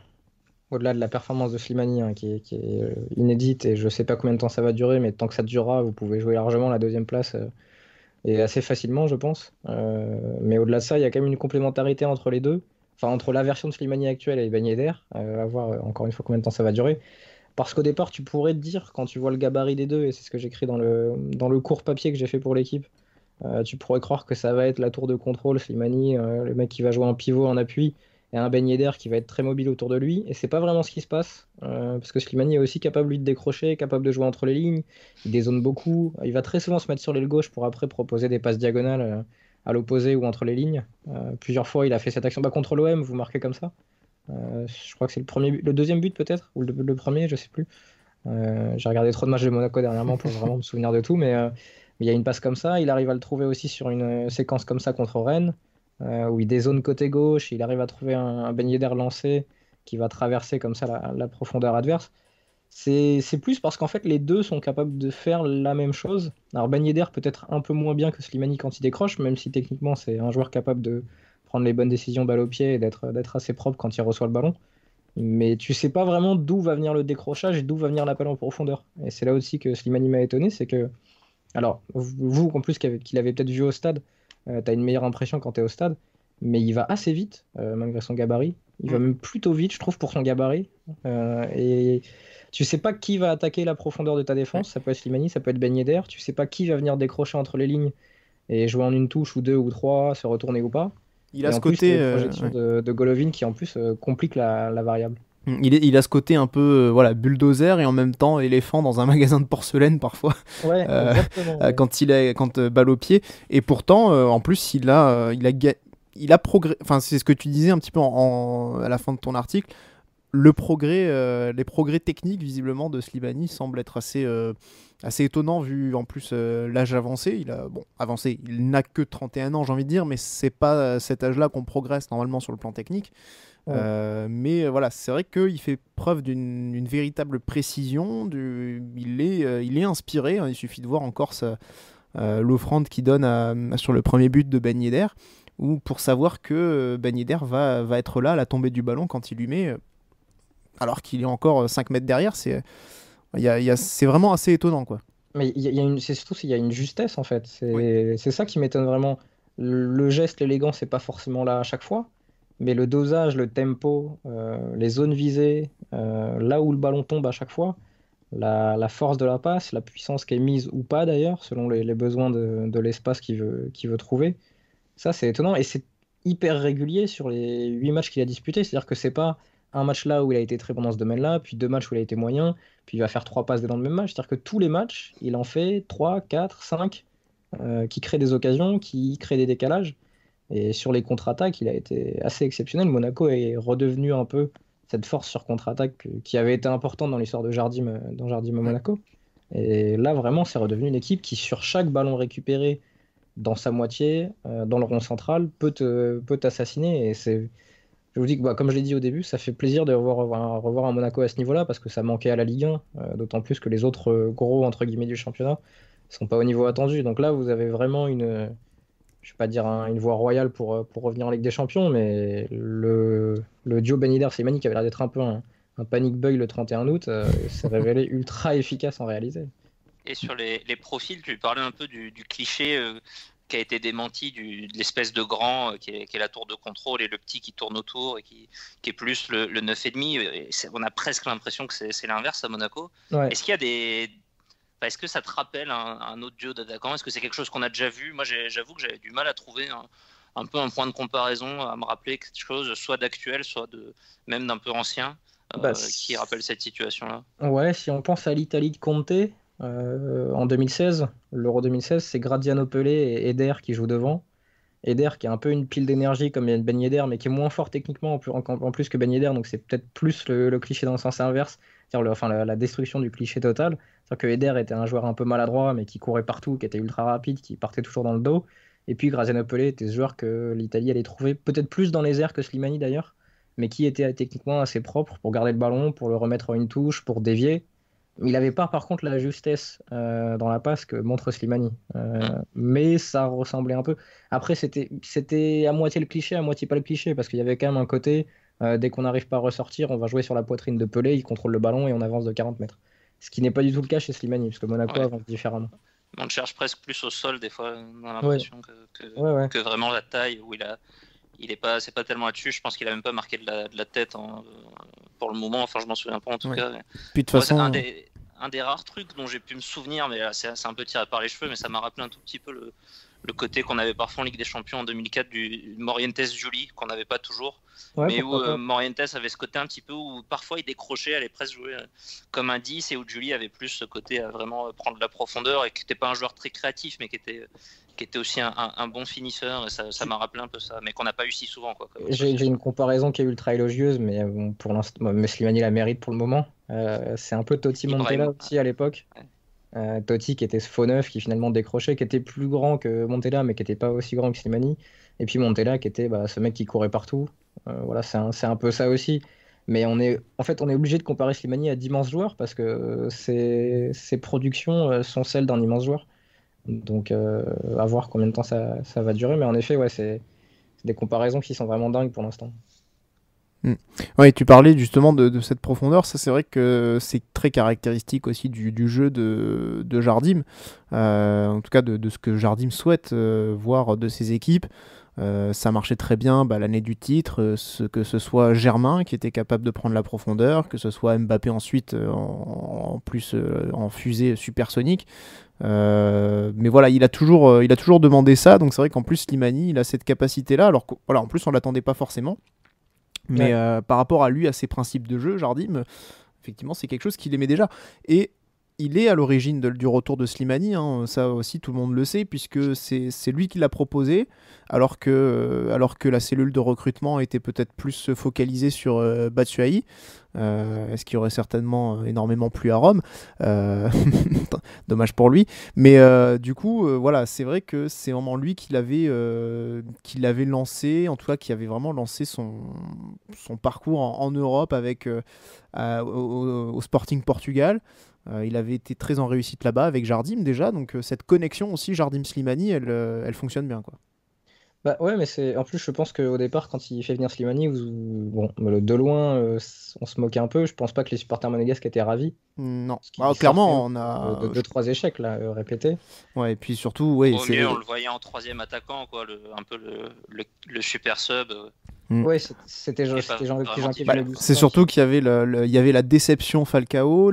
la performance de Slimani qui est inédite et je sais pas combien de temps ça va durer, mais tant que ça durera, vous pouvez jouer largement la deuxième place. Et assez facilement, je pense. Mais au-delà de ça, il y a quand même une complémentarité entre les deux. Enfin, entre la version de Slimani actuelle et Ben Yedder. À voir encore une fois combien de temps ça va durer. Parce qu'au départ, tu pourrais te dire, quand tu vois le gabarit des deux, et c'est ce que j'écris dans le court papier que j'ai fait pour l'équipe, tu pourrais croire que ça va être la tour de contrôle, Slimani, le mec qui va jouer en pivot en appui, et un Ben Yedder qui va être très mobile autour de lui. Et c'est pas vraiment ce qui se passe, parce que Slimani est aussi capable lui de décrocher, capable de jouer entre les lignes, il dézone beaucoup, il va très souvent se mettre sur l'aile gauche pour après proposer des passes diagonales à l'opposé ou entre les lignes. Plusieurs fois il a fait cette action contre l'OM, vous marquez comme ça. Je crois que c'est le deuxième but peut-être, ou le premier, je sais plus. J'ai regardé trop de matchs de Monaco dernièrement pour vraiment me souvenir de tout, mais il y a une passe comme ça, il arrive à le trouver aussi sur une séquence comme ça contre Rennes. Où il dézone côté gauche, il arrive à trouver un Ben Yedder lancé qui va traverser comme ça la profondeur adverse. C'est plus parce qu'en fait les deux sont capables de faire la même chose. Alors Ben Yedder peut-être un peu moins bien que Slimani quand il décroche, même si techniquement c'est un joueur capable de prendre les bonnes décisions balle au pied et d'être assez propre quand il reçoit le ballon. Mais tu sais pas vraiment d'où va venir le décrochage et d'où va venir l'appel en profondeur. Et c'est là aussi que Slimani m'a étonné, c'est que... Alors, vous en plus qu'il avait peut-être vu au stade, t'as une meilleure impression quand t'es au stade, mais il va assez vite, malgré son gabarit. Il va même plutôt vite, je trouve, pour son gabarit. Et tu sais pas qui va attaquer la profondeur de ta défense. Ça peut être Slimani, ça peut être Ben Yedder. Tu sais pas qui va venir décrocher entre les lignes et jouer en une touche ou deux ou trois, se retourner ou pas. Il a et ce en plus, côté t'as une projection de Golovin qui en plus complique la variable. Il a ce côté un peu bulldozer et en même temps éléphant dans un magasin de porcelaine parfois. Ouais, exactement. Ouais. Quand balle au pied. Et pourtant, en plus, il a progrès. Enfin, c'est ce que tu disais un petit peu à la fin de ton article. Les progrès techniques visiblement de Slimani semblent être assez étonnants vu en plus l'âge avancé. Avancé, il n'a que 31 ans, j'ai envie de dire, mais c'est pas à cet âge-là qu'on progresse normalement sur le plan technique. Ouais. Mais voilà, c'est vrai qu'il fait preuve d'une véritable précision. Il est inspiré. Hein, il suffit de voir encore l'offrande qu'il donne sur le premier but de Ben Yedder, ou pour savoir que Ben Yedder va être là à la tombée du ballon quand il lui met, alors qu'il est encore 5 mètres derrière. C'est vraiment assez étonnant, quoi. Mais c'est surtout s'il y a une justesse en fait. C'est ça qui m'étonne vraiment. Le geste, l'élégance, c'est pas forcément là à chaque fois. Mais le dosage, le tempo, les zones visées, là où le ballon tombe à chaque fois, la force de la passe, la puissance qui est mise ou pas d'ailleurs, selon les besoins de l'espace qu'il veut trouver, ça c'est étonnant. Et c'est hyper régulier sur les 8 matchs qu'il a disputés. C'est-à-dire que c'est pas un match là où il a été très bon dans ce domaine-là, puis 2 matchs où il a été moyen, puis il va faire 3 passes dans le même match. C'est-à-dire que tous les matchs, il en fait 3, 4, 5 qui créent des occasions, qui créent des décalages. Et sur les contre-attaques, il a été assez exceptionnel. Monaco est redevenu un peu cette force sur contre-attaque qui avait été importante dans l'histoire de Jardim Monaco. Et là, vraiment, c'est redevenu une équipe qui, sur chaque ballon récupéré dans sa moitié, dans le rond central, peut t'assassiner. Et je vous dis que, comme je l'ai dit au début, ça fait plaisir de revoir un Monaco à ce niveau-là, parce que ça manquait à la Ligue 1, d'autant plus que les autres gros, entre guillemets, du championnat ne sont pas au niveau attendu. Donc là, vous avez vraiment je vais pas dire une voie royale pour revenir en Ligue des Champions, mais le duo Ben Yedder Slimani qui avait l'air d'être un peu un panic bug le 31 août, s'est révélé ultra efficace en réalité. Et sur les profils, tu parlais un peu du cliché qui a été démenti de l'espèce de grand qui est la tour de contrôle et le petit qui tourne autour et qui est plus le 9,5. On a presque l'impression que c'est l'inverse à Monaco. Ouais. Est-ce qu'il y a est-ce que ça te rappelle un autre duo d'attaquants? Est-ce que c'est quelque chose qu'on a déjà vu? Moi, j'avoue que j'avais du mal à trouver un peu un point de comparaison, à me rappeler quelque chose, soit d'actuel, soit même d'un peu ancien, qui rappelle cette situation-là. Ouais, si on pense à l'Italie de Conte, en 2016, l'Euro 2016, c'est Graziano Pelé et Eder qui jouent devant. Eder qui est un peu une pile d'énergie comme Ben Yedder, mais qui est moins fort techniquement en plus que Ben Yedder, donc c'est peut-être plus le cliché dans le sens inverse, c'est-à-dire la destruction du cliché total. C'est-à-dire que Eder était un joueur un peu maladroit, mais qui courait partout, qui était ultra rapide, qui partait toujours dans le dos. Et puis Graziano Pelé était ce joueur que l'Italie allait trouver peut-être plus dans les airs que Slimani d'ailleurs, mais qui était techniquement assez propre pour garder le ballon, pour le remettre en une touche, pour dévier. Il n'avait pas par contre la justesse dans la passe que montre Slimani, mais ça ressemblait un peu. Après c'était à moitié le cliché, à moitié pas le cliché, parce qu'il y avait quand même un côté, dès qu'on n'arrive pas à ressortir, on va jouer sur la poitrine de Pelé, il contrôle le ballon et on avance de 40 mètres. Ce qui n'est pas du tout le cas chez Slimani, parce que Monaco avance différemment. On le cherche presque plus au sol des fois, on a l'impression que vraiment la taille où c'est pas tellement là-dessus. Je pense qu'il a même pas marqué de la tête pour le moment. Enfin, je m'en souviens pas en tout cas. Puis de toute façon, un des rares trucs dont j'ai pu me souvenir, mais là, c'est un peu tiré par les cheveux, mais ça m'a rappelé un tout petit peu le côté qu'on avait parfois en Ligue des Champions en 2004 du Morientes Juli, qu'on n'avait pas toujours, mais où Morientes avait ce côté un petit peu où parfois il décrochait, allait presque jouer comme un 10, et où Juli avait plus ce côté à vraiment prendre de la profondeur, et qui n'était pas un joueur très créatif, mais qui était aussi un bon finisseur. Ça m'a rappelé un peu ça, mais qu'on n'a pas eu si souvent. J'ai une comparaison qui est ultra élogieuse, mais pour l'instant, Slimani la mérite pour le moment. C'est un peu Totti Montella aussi à l'époque. Totti qui était ce faux neuf qui finalement décrochait, qui était plus grand que Montella, mais qui n'était pas aussi grand que Slimani. Et puis Montella qui était ce mec qui courait partout. Voilà, c'est un peu ça aussi. Mais on est obligé de comparer Slimani à d'immenses joueurs parce que ses productions sont celles d'un immense joueur. Donc à voir combien de temps ça va durer, mais en effet c'est des comparaisons qui sont vraiment dingues pour l'instant. Ouais, tu parlais justement de cette profondeur, ça c'est vrai que c'est très caractéristique aussi du jeu de Jardim, en tout cas de ce que Jardim souhaite voir de ses équipes. Ça marchait très bien l'année du titre, que ce soit Germain qui était capable de prendre la profondeur, que ce soit Mbappé ensuite en fusée supersonique. Mais voilà, il a toujours demandé ça, donc c'est vrai qu'en plus Slimani il a cette capacité là, alors en plus on l'attendait pas forcément, mais par rapport à lui, à ses principes de jeu, Jardim, effectivement c'est quelque chose qu'il aimait déjà, et il est à l'origine du retour de Slimani, ça aussi tout le monde le sait, puisque c'est lui qui l'a proposé, alors que la cellule de recrutement était peut-être plus focalisée sur Batshuayi, ce qui aurait certainement énormément plu à Rome, dommage pour lui, mais du coup voilà, c'est vrai que c'est vraiment lui qui l'avait lancé, en tout cas qui avait vraiment lancé son parcours en Europe avec au Sporting Portugal. Il avait été très en réussite là-bas avec Jardim déjà, donc cette connexion aussi Jardim-Slimani, elle fonctionne bien, quoi. Ouais, mais en plus je pense qu'au départ quand il fait venir Slimani, de loin on se moquait un peu. Je pense pas que les supporters monégasques étaient ravis. Non, clairement on a 2-3 échecs là répétés. Ouais, et puis surtout au mieux on le voyait en troisième attaquant, quoi, un peu le super sub. Ouais, c'était genre c'est surtout qu'il y avait il y avait la déception Falcao,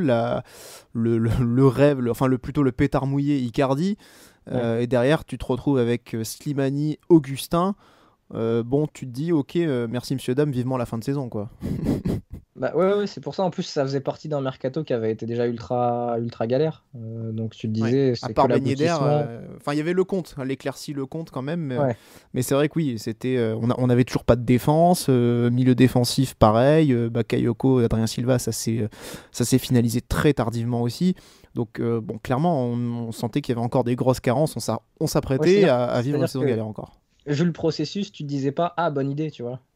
le rêve, plutôt le pétard mouillé Icardi. Et derrière tu te retrouves avec Slimani, Augustin. Tu te dis ok, merci monsieur dame, vivement la fin de saison, quoi. Ouais, c'est pour ça. En plus ça faisait partie d'un mercato qui avait été déjà ultra galère, donc tu te disais à part Ben Yedder, il y avait Lecomte, l'éclaircie Lecomte quand même, mais c'est vrai que oui, c'était on avait toujours pas de défense, milieu défensif pareil, Bakayoko, Adrien Silva, ça s'est finalisé très tardivement aussi. Donc clairement on sentait qu'il y avait encore des grosses carences, on s'apprêtait à vivre une saison galère encore. Vu le processus, tu te disais pas bonne idée, tu vois.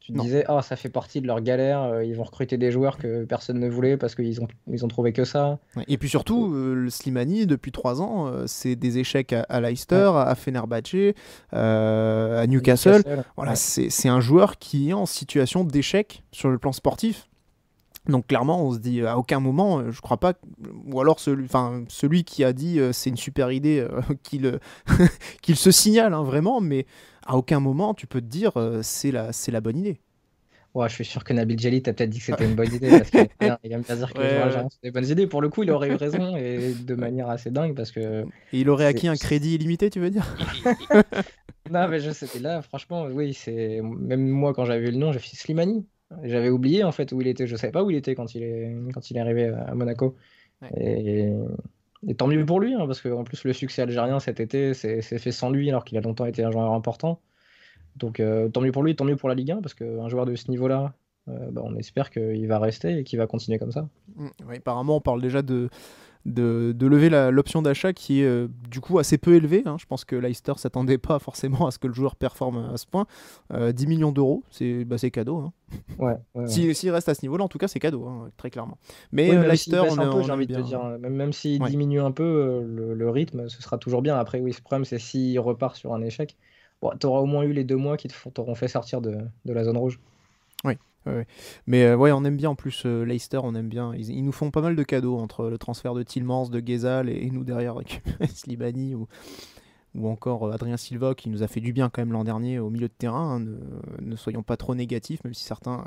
Tu te Non. disais, ça fait partie de leur galère, ils vont recruter des joueurs que personne ne voulait parce qu'ils ont trouvé que ça. Ouais. Et puis surtout, le Slimani, depuis 3 ans, c'est des échecs à Leicester, à Fenerbahçe, à Newcastle. Voilà, Ouais. c'est un joueur qui est en situation d'échec sur le plan sportif. Donc clairement, on se dit à aucun moment, je crois pas, ou alors celui qui a dit c'est une super idée qu'il se signale hein, vraiment, mais à aucun moment tu peux te dire c'est la bonne idée. Ouais, je suis sûr que Nabil Djellit a peut-être dit que c'était une bonne idée parce qu'il aime bien dire que les Ouais, joueurs ouais. algériens sont des bonnes idées. Pour le coup, il aurait eu raison et de manière assez dingue parce que. Et il aurait acquis un c'est- crédit illimité, tu veux dire? Non, mais c'était là, franchement, oui, c'est. Même moi, quand j'avais vu le nom, j'ai fait Slimani. J'avais oublié en fait où il était. Je savais pas où il était quand il est arrivé à Monaco. Ouais. Et tant mieux pour lui, hein, parce qu'en plus, le succès algérien cet été c'est fait sans lui alors qu'il a longtemps été un joueur important. Donc tant mieux pour lui, tant mieux pour la Ligue 1, parce qu'un joueur de ce niveau-là, on espère qu'il va rester et qu'il va continuer comme ça. Ouais, apparemment, on parle déjà de lever l'option d'achat qui est du coup assez peu élevée. Hein. Je pense que Leicester s'attendait pas forcément à ce que le joueur performe à ce point. 10 millions d'euros, c'est cadeau. Hein. Ouais. S'il reste à ce niveau-là, en tout cas, c'est cadeau, hein, très clairement. Mais Oui, même Leicester, s'il baisse un peu, on j'ai aime envie de te bien. dire, même s'il Ouais. diminue un peu le rythme, ce sera toujours bien. Après, oui, ce problème, c'est s'il repart sur un échec, tu auras au moins eu les 2 mois qui t'auront fait sortir de la zone rouge. Ouais. Mais ouais, on aime bien en plus Leicester, on aime bien. Ils nous font pas mal de cadeaux entre le transfert de Tillmans, de Ghezal et nous derrière avec Slimani ou encore Adrien Silva qui nous a fait du bien quand même l'an dernier au milieu de terrain. Hein. Ne soyons pas trop négatifs, même si certains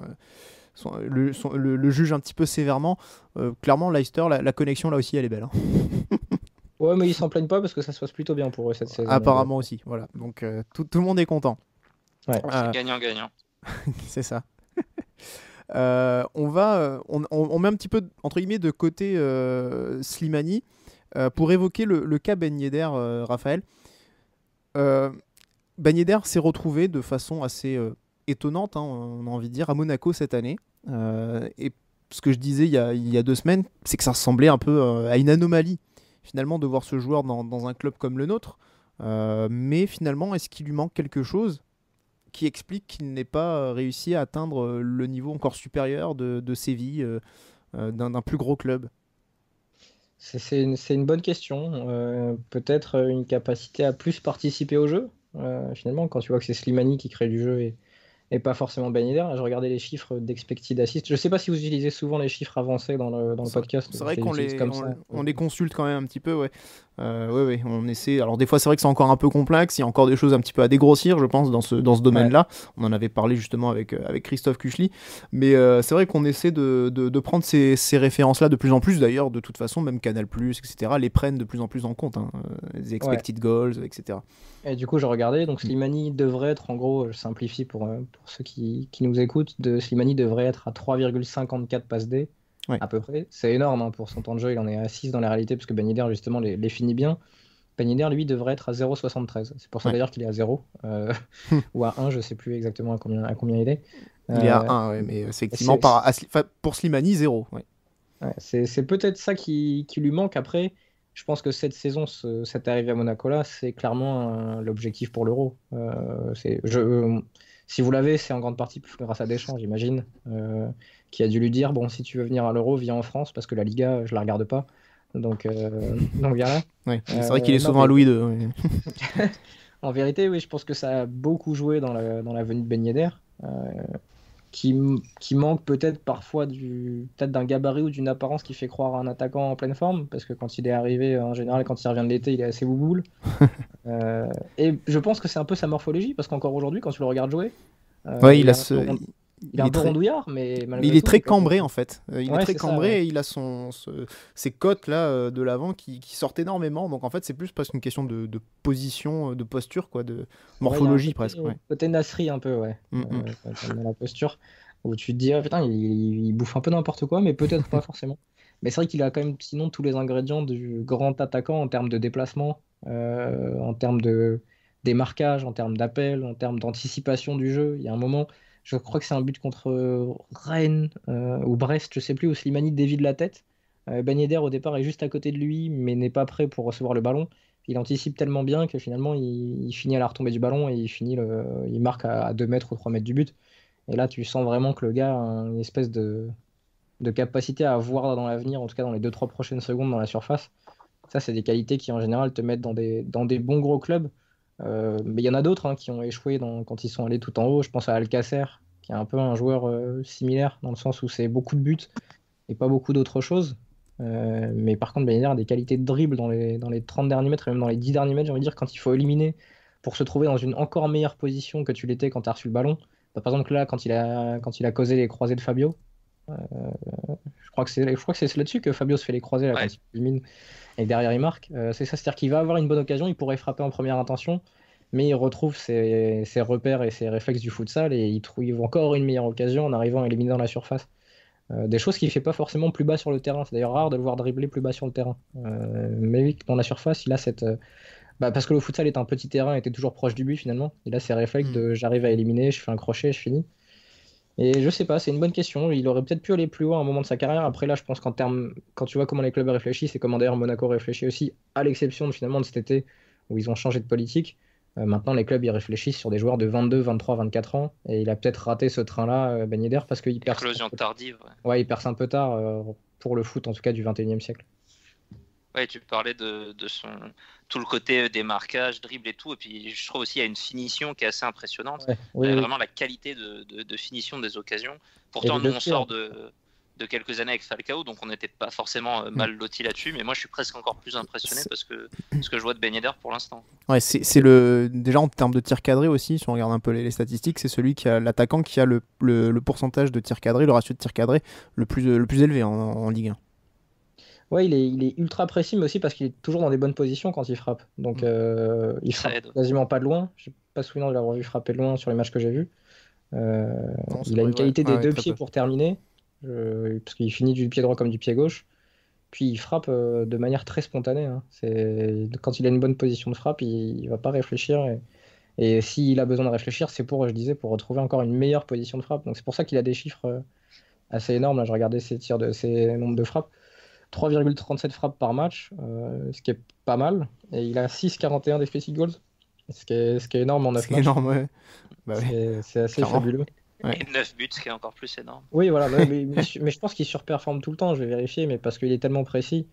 le jugent un petit peu sévèrement. Clairement, Leicester, la connexion là aussi, elle est belle. Hein. Ouais, mais ils s'en plaignent pas parce que ça se passe plutôt bien pour eux cette saison. Apparemment aussi, voilà. Donc tout le monde est content. Ouais. Euh, C'est gagnant-gagnant. c'est ça. On met un petit peu entre guillemets de côté Slimani pour évoquer le cas Ben Yedder, Raphaël. Ben Yedder s'est retrouvé de façon assez étonnante, hein, on a envie de dire, à Monaco cette année. Et ce que je disais il y a 2 semaines, c'est que ça ressemblait un peu à une anomalie finalement de voir ce joueur dans un club comme le nôtre. Mais finalement, est-ce qu'il lui manque quelque chose qui explique qu'il n'ait pas réussi à atteindre le niveau encore supérieur de Séville, d'un plus gros club? C'est une bonne question. Peut-être une capacité à plus participer au jeu. Finalement, quand tu vois que c'est Slimani qui crée du jeu et pas forcément Ben Yedder. Je regardais les chiffres d'expected assist. Je sais pas si vous utilisez souvent les chiffres avancés dans le podcast. C'est vrai Je qu'on utilise comme ça. on les consulte quand même un petit peu, ouais. Ouais, on essaie. Alors des fois, c'est vrai que c'est encore un peu complexe. Il y a encore des choses un petit peu à dégrossir, je pense, dans ce domaine-là. On en avait parlé justement avec Christophe Kuchli. Mais c'est vrai qu'on essaie de prendre ces références-là de plus en plus. D'ailleurs, de toute façon, même Canal+, etc., les prennent de plus en plus en compte. Hein. Les expected goals, etc. Et du coup, j'ai regardé. Donc Slimani devrait être, en gros, je simplifie pour ceux qui nous écoutent, Slimani devrait être à 3,54 passes D. Ouais. À peu près. C'est énorme hein, pour son temps de jeu. Il en est à 6 dans la réalité, parce que Ben Yedder, justement, les finit bien. Ben Yedder, lui, devrait être à 0,73. C'est pour ça d'ailleurs qu'il est à 0. Ou à 1, je sais plus exactement à combien il est. Il est à 1, ouais, mais effectivement, pour Slimani, 0. Ouais. Ouais, c'est peut-être ça qui lui manque. Après, je pense que cette saison, cette arrivée à Monaco-là, c'est clairement l'objectif pour l'Euro. Si vous l'avez, c'est en grande partie grâce à Deschamps, j'imagine, qui a dû lui dire, bon, si tu veux venir à l'Euro, viens en France, parce que la Liga, je la regarde pas. Donc viens là. Ouais, c'est vrai qu'il est souvent à Louis II. Ouais. En vérité, oui, je pense que ça a beaucoup joué dans la venue de Ben Yedder, qui manque peut-être parfois peut-être d'un gabarit ou d'une apparence qui fait croire à un attaquant en pleine forme, parce que quand il est arrivé, en général, quand il revient de l'été, il est assez bouboule. Et je pense que c'est un peu sa morphologie, parce qu'encore aujourd'hui, quand tu le regardes jouer, ouais, il est un peu très rondouillard, mais il est très cambré en fait. Il est très cambré ça, ouais. et il a ses côtes là de l'avant qui sortent énormément. Donc en fait, c'est plus parce qu'une question de position, de posture, quoi, de morphologie presque. Ouais. Côté Nasri un peu, ouais. Dans la posture où tu te dis, ah, putain, il bouffe un peu n'importe quoi, mais peut-être pas forcément. Mais c'est vrai qu'il a quand même sinon tous les ingrédients du grand attaquant en termes de déplacement, en termes de démarquage, en termes d'appel, en termes d'anticipation du jeu. Il y a un moment. Je crois que c'est un but contre Rennes ou Brest, je sais plus, où Slimani dévie de la tête. Ben Yedder au départ est juste à côté de lui, mais n'est pas prêt pour recevoir le ballon. Il anticipe tellement bien que finalement il finit à la retombée du ballon et il marque à 2 mètres ou 3 mètres du but. Et là, tu sens vraiment que le gars a une espèce de capacité à voir dans l'avenir, en tout cas dans les 2-3 prochaines secondes dans la surface. Ça, c'est des qualités qui en général te mettent dans des bons gros clubs. Mais il y en a d'autres qui ont échoué quand ils sont allés tout en haut. Je pense à Alcacer, qui est un peu un joueur similaire, dans le sens où c'est beaucoup de buts et pas beaucoup d'autres choses. Mais par contre, Ben Yedder a des qualités de dribble dans les 30 derniers mètres et même dans les 10 derniers mètres, j'ai envie de dire, quand il faut éliminer pour se trouver dans une encore meilleure position que tu l'étais quand tu as reçu le ballon. Bah, par exemple, là, quand il a causé les croisés de Fabio, je crois que c'est là-dessus que Fabio se fait les croisés là, Ouais. quand il élimine et derrière il marque. C'est ça, c'est-à-dire qu'il va avoir une bonne occasion, il pourrait frapper en première intention, mais il retrouve ses repères et ses réflexes du futsal et il trouve encore une meilleure occasion en arrivant à éliminer dans la surface. Des choses qu'il ne fait pas forcément plus bas sur le terrain. C'est d'ailleurs rare de le voir dribbler plus bas sur le terrain. Mais oui, dans la surface, il a cette. Parce que le futsal est un petit terrain, était toujours proche du but finalement. Il a ses réflexes de j'arrive à éliminer, je fais un crochet, je finis. Et je sais pas, c'est une bonne question. Il aurait peut-être pu aller plus loin à un moment de sa carrière. Après, là, je pense quand tu vois comment les clubs réfléchissent et comment d'ailleurs Monaco réfléchit aussi, à l'exception finalement de cet été où ils ont changé de politique. Maintenant, les clubs ils réfléchissent sur des joueurs de 22, 23, 24 ans. Et il a peut-être raté ce train-là, Ben Yedder, parce qu'il perce. Éclosion tardive. Ouais, il perce un peu tard pour le foot, en tout cas du 21e siècle. Ouais, tu parlais de tout le côté des marquages, dribble et tout. Et puis, je trouve aussi qu'il y a une finition qui est assez impressionnante. Ouais, oui, oui. Vraiment la qualité de finition des occasions. Pourtant, nous, on sort de quelques années avec Falcao, donc on n'était pas forcément mal lotis là-dessus. Mais moi, je suis presque encore plus impressionné parce que ce que je vois de Ben Yedder pour l'instant. Ouais, déjà en termes de tir cadré aussi, si on regarde un peu les statistiques, c'est l'attaquant qui a le pourcentage de tir cadré, le ratio de tir cadré le plus élevé en Ligue 1. Ouais, il est ultra précis, mais aussi parce qu'il est toujours dans des bonnes positions quand il frappe. Donc il frappe quasiment pas de loin. Je n'ai pas souvenir de l'avoir vu frapper de loin sur les matchs que j'ai vus. Il a une qualité des deux pieds pour terminer, parce qu'il finit du pied droit comme du pied gauche. Puis il frappe de manière très spontanée. Quand il a une bonne position de frappe, il va pas réfléchir. Et s'il a besoin de réfléchir, c'est pour retrouver encore une meilleure position de frappe. Donc c'est pour ça qu'il a des chiffres assez énormes. Là, je regardais ses nombres de frappes. 3,37 frappes par match, ce qui est pas mal. Et il a 6,41 d'expected goals, ce qui est énorme en 9 matchs. C'est énorme, ouais. Bah ouais. C'est assez fabuleux. Ouais. Et 9 buts, ce qui est encore plus énorme. Oui, voilà, mais je pense qu'il surperforme tout le temps, je vais vérifier, mais parce qu'il est tellement précis.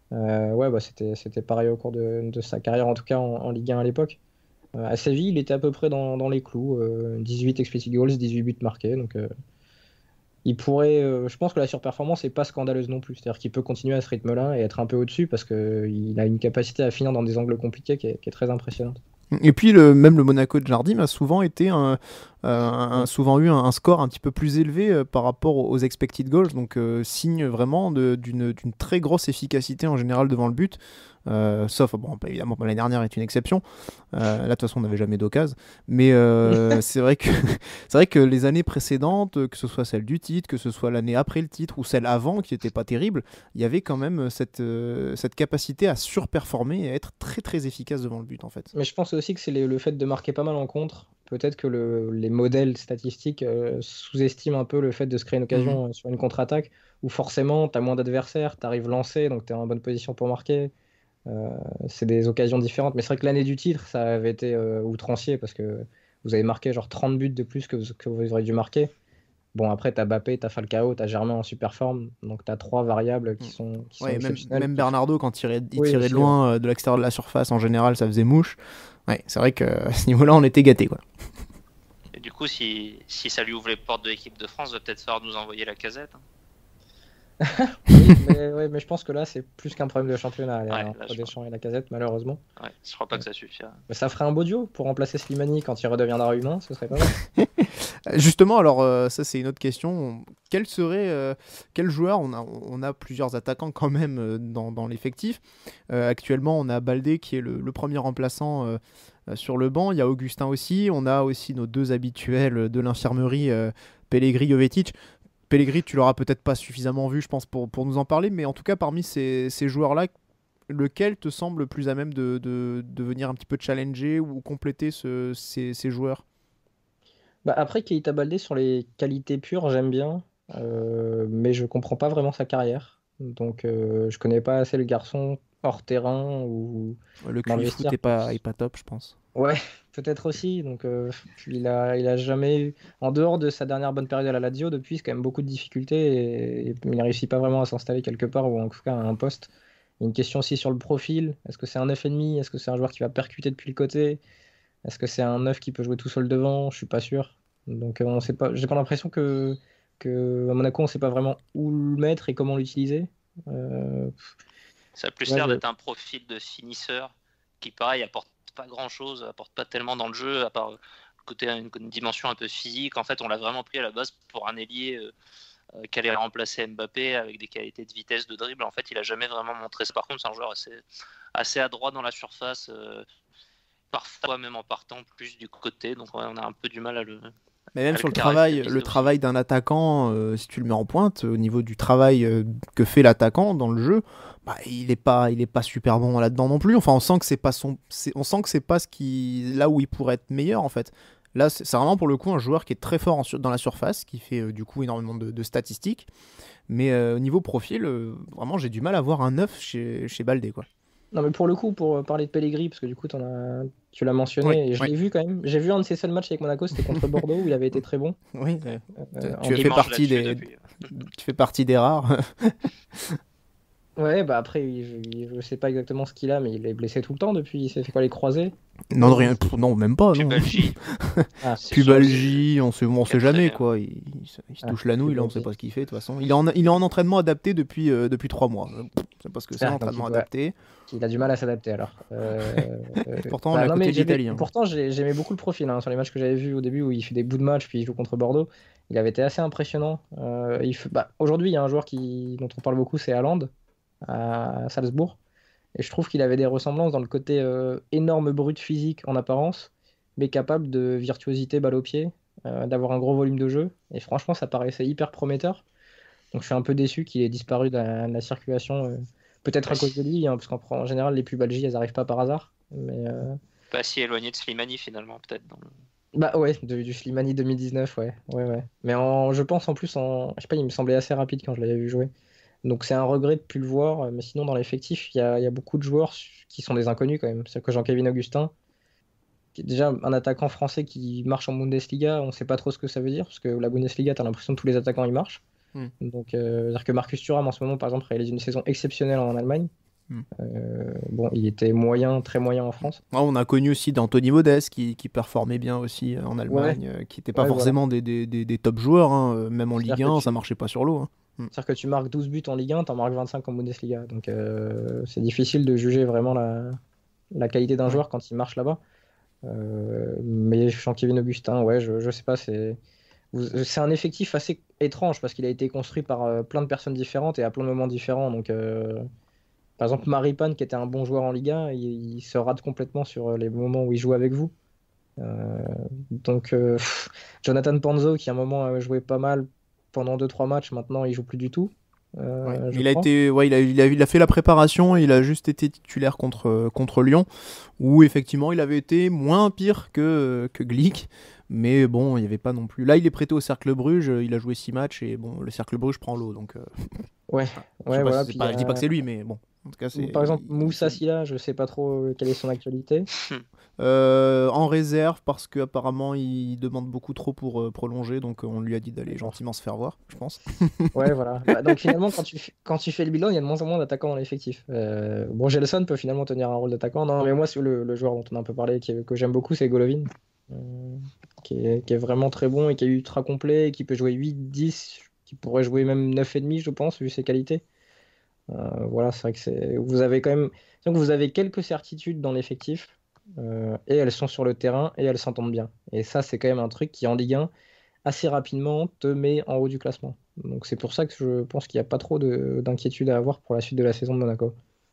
C'était pareil au cours de sa carrière, en tout cas en Ligue 1 à l'époque. À Séville, il était à peu près dans les clous, 18 expected goals, 18 buts marqués, donc il pourrait, je pense que la surperformance n'est pas scandaleuse non plus. C'est-à-dire qu'il peut continuer à ce rythme-là et être un peu au-dessus parce qu'il a une capacité à finir dans des angles compliqués qui est très impressionnante. Et puis même le Monaco de Jardim a souvent été souvent eu un score un petit peu plus élevé par rapport aux expected goals, donc signe vraiment d'une très grosse efficacité en général devant le but. Sauf, évidemment, l'année dernière est une exception. Là, de toute façon, on n'avait jamais d'occasion. Mais c'est vrai que les années précédentes, que ce soit celle du titre, que ce soit l'année après le titre ou celle avant, qui n'était pas terrible, il y avait quand même cette capacité à surperformer et à être très très efficace devant le but, en fait. Mais je pense aussi que c'est le fait de marquer pas mal en contre. Peut-être que les modèles statistiques sous-estiment un peu le fait de se créer une occasion sur une contre-attaque, où forcément, tu as moins d'adversaires, tu arrives lancé, donc tu es en bonne position pour marquer. C'est des occasions différentes, mais c'est vrai que l'année du titre ça avait été outrancier parce que vous avez marqué genre 30 buts de plus que vous auriez dû marquer. Bon, après t'as Mbappé, t'as Falcao, t'as Germain en super forme, donc t'as 3 variables qui sont exceptionnelles. Même Bernardo, quand il tirait de loin de l'extérieur de la surface, en général ça faisait mouche. Ouais, c'est vrai qu'à ce niveau-là on était gâtés, quoi. Et du coup, si ça lui ouvre les portes de l'équipe de France, va peut-être falloir nous envoyer la Casette. Oui, mais je pense que là c'est plus qu'un problème de championnat entre Deschamps et la Casette, malheureusement. Ouais, je crois pas que ça suffira. Mais ça ferait un beau duo pour remplacer Slimani quand il redeviendra humain, ce serait pas mal. Justement, alors ça c'est une autre question. Quel joueur, on a plusieurs attaquants quand même dans l'effectif. Actuellement on a Baldé qui est le premier remplaçant sur le banc. Il y a Augustin aussi. On a aussi nos deux habituels de l'infirmerie, Pellegrini, Jovetic. Pellegrini, tu l'auras peut-être pas suffisamment vu, je pense, pour nous en parler, mais en tout cas, parmi ces joueurs-là, lequel te semble le plus à même de venir un petit peu challenger ou compléter ces joueurs? Après, Keita Baldé, sur les qualités pures, j'aime bien, mais je comprends pas vraiment sa carrière. Donc, je connais pas assez le garçon hors terrain ou le QI foot est pas top, je pense. Ouais, peut-être aussi. Donc, il a jamais eu, en dehors de sa dernière bonne période à la Lazio, depuis, c'est quand même beaucoup de difficultés et il ne réussit pas vraiment à s'installer quelque part ou en tout cas à un poste. Il y a une question aussi sur le profil. Est-ce que c'est un 9,5? Est-ce que c'est un joueur qui va percuter depuis le côté? Est-ce que c'est un 9 qui peut jouer tout seul devant? Je suis pas sûr. Donc, on sait pas. J'ai pas l'impression que à Monaco, on sait pas vraiment où le mettre et comment l'utiliser. Euh, Ça a plus ouais, l'air je- d'être un profil de finisseur qui, pareil, apporte pas grand-chose, apporte pas tellement dans le jeu, à part côté une dimension un peu physique. En fait, on l'a vraiment pris à la base pour un ailier qui allait remplacer Mbappé avec des qualités de vitesse, de dribble. En fait, il a jamais vraiment montré ça. Par contre, c'est un joueur assez adroit dans la surface, parfois même en partant plus du côté. Donc, ouais, on a un peu du mal à le. Mais même Avec sur le caractère le aussi. travail d'un attaquant, si tu le mets en pointe, au niveau du travail que fait l'attaquant dans le jeu, bah, il est pas super bon là-dedans non plus. Enfin, on sent que c'est pas on sent que c'est pas là où il pourrait être meilleur en fait. Là, c'est vraiment pour le coup un joueur qui est très fort dans la surface, qui fait du coup énormément de statistiques. Mais au niveau profil, vraiment, j'ai du mal à voir un 9 chez Baldé, quoi. Non, mais pour le coup, pour parler de Pellegrini, parce que du coup, tu l'as Oui, mentionné, et je oui, l'ai vu quand même. J'ai vu un de ses seuls matchs avec Monaco, c'était contre Bordeaux, où il avait été très bon. oui. En Tu Il fais mange partie là-dessus depuis. tu fais partie des rares. Ouais, bah après, je sais pas exactement ce qu'il a, mais il est blessé tout le temps depuis. Il s'est fait quoi, les croisés? Non, rien, non, même pas, non. Pubalgie. Ah, C'est Pubalgie, on sait très jamais bien. quoi. Il se Ah, touche la nouille, là, on sait Pubalgie. pas ce qu'il fait de toute façon. Il est en entraînement adapté depuis 3 mois. Je sais pas ce que c'est, Ah, donc l'entraînement il doit- adapté. il a du mal à s'adapter alors. Pourtant, on est à Non, côté mais de l'Italie, hein. pourtant, j'aimais beaucoup le profil hein, sur les matchs que j'avais vus au début où il fait des bouts de match puis il joue contre Bordeaux. Il avait été assez impressionnant. Aujourd'hui, il y a un joueur dont on parle beaucoup, c'est Haaland à Salzbourg. Et je trouve qu'il avait des ressemblances dans le côté énorme brut physique en apparence, mais capable de virtuosité balle au pied, d'avoir un gros volume de jeu. Et franchement, ça paraissait hyper prometteur. Donc je suis un peu déçu qu'il ait disparu de la circulation. Peut-être à cause de lui, hein, parce qu'en général, les Pubalgie, elles n'arrivent pas par hasard. Mais Pas si éloigné de Slimani finalement, peut-être. bah ouais, du Slimani 2019, ouais, ouais, ouais. Mais je pense en plus, je sais pas, il me semblait assez rapide quand je l'avais vu jouer. Donc c'est un regret de plus le voir. Mais sinon, dans l'effectif, il y a beaucoup de joueurs qui sont des inconnus quand même. C'est-à-dire que Jean-Kévin Augustin, qui est déjà un attaquant français qui marche en Bundesliga, on sait pas trop ce que ça veut dire, parce que la Bundesliga, t'as l'impression que tous les attaquants y marchent. Hmm. Donc, c'est-à-dire que Marcus Thuram, en ce moment, par exemple, réalise une saison exceptionnelle en Allemagne. Hmm. Bon, il était moyen, très moyen en France. On a connu aussi d'Anthony Modeste qui performait bien aussi en Allemagne, qui n'était pas Ouais, forcément des top joueurs, hein, même en C'est-à-dire Ligue que 1, tu- ça marchait pas sur l'eau, hein. C'est-à-dire que tu marques 12 buts en Ligue 1, t'en marques 25 en Bundesliga. Donc, c'est difficile de juger vraiment la qualité d'un Ouais. joueur quand il marche là-bas. Mais Jean-Kévin Augustin, ouais, je sais pas, c'est un effectif assez étrange parce qu'il a été construit par plein de personnes différentes et à plein de moments différents. Donc, par exemple, Maripane, qui était un bon joueur en Ligue 1, il se rate complètement sur les moments où il joue avec vous. Jonathan Panzo, qui à un moment a joué pas mal pendant 2-3 matchs, maintenant il joue plus du tout. Ouais. Je Il a crois. été, ouais, il a fait la préparation, il a juste été titulaire contre Lyon, où effectivement il avait été moins pire que Glick, mais bon, il n'y avait pas non plus. Là, il est prêté au Cercle Bruges, il a joué 6 matchs et bon, le Cercle Bruges prend l'eau, donc. Ouais, Je ouais, sais pas voilà. si Puis, je dis pas que c'est lui, mais bon, en tout cas, c'est. par exemple, Moussa Silla, je sais pas trop quelle est son actualité. En réserve parce qu'apparemment il demande beaucoup trop pour prolonger, donc on lui a dit d'aller gentiment se faire voir, je pense. Ouais, voilà. Donc finalement, quand tu fais le bilan, il y a de moins en moins d'attaquants dans l'effectif. Bon, Gelson peut finalement tenir un rôle d'attaquant. Non, mais moi, c'est le joueur dont on a un peu parlé, que j'aime beaucoup, c'est Golovin. Qui est vraiment très bon et qui est ultra complet, et qui peut jouer 8, 10, qui pourrait jouer même 9,5, je pense, vu ses qualités. Voilà, c'est vrai que vous avez quand même. Donc vous avez quelques certitudes dans l'effectif, et elles sont sur le terrain et elles s'entendent bien. Et ça, c'est quand même un truc qui, en Ligue 1, assez rapidement, te met en haut du classement. Donc c'est pour ça que je pense qu'il n'y a pas trop d'inquiétude à avoir pour la suite de la saison de Monaco.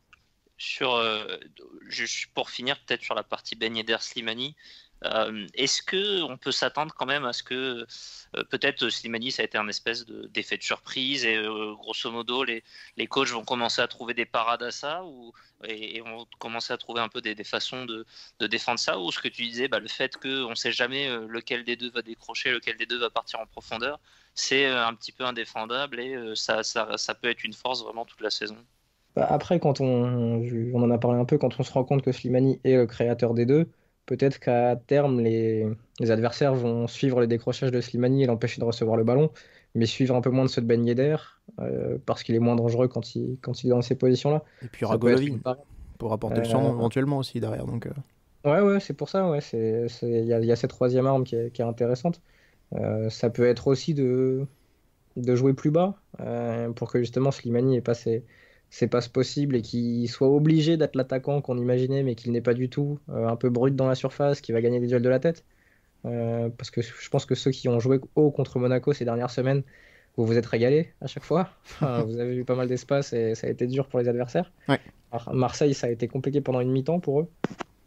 Juste pour finir, peut-être sur la partie Ben Yedder Slimani, est-ce qu'on peut s'attendre quand même à ce que peut-être Slimani, ça a été un espèce d'effet de surprise et grosso modo, les coachs vont commencer à trouver des parades à ça et vont commencer à trouver un peu des façons de défendre ça, ou ce que tu disais, le fait qu'on ne sait jamais lequel des deux va décrocher, lequel des deux va partir en profondeur, c'est un petit peu indéfendable et ça peut être une force vraiment toute la saison. Après, on en a parlé un peu, quand on se rend compte que Slimani est le créateur des deux, peut-être qu'à terme, les adversaires vont suivre les décrochages de Slimani et l'empêcher de recevoir le ballon, mais suivre un peu moins de ceux de Ben Yedder, parce qu'il est moins dangereux quand il est dans ces positions-là. Et puis il y Ça aura peut être Golovin une part- pour apporter le surnom éventuellement aussi derrière. Donc, Ouais, c'est pour ça, ouais, il y a cette troisième arme qui est intéressante. Ça peut être aussi de jouer plus bas, pour que justement Slimani ait pas ses passes possibles et qu'il soit obligé d'être l'attaquant qu'on imaginait, mais qu'il n'est pas du tout, un peu brut dans la surface, qui va gagner des duels de la tête. Parce que je pense que ceux qui ont joué haut contre Monaco ces dernières semaines, vous vous êtes régalés à chaque fois. Enfin, vous avez eu pas mal d'espace et ça a été dur pour les adversaires. Ouais. Marseille, ça a été compliqué pendant une mi-temps pour eux.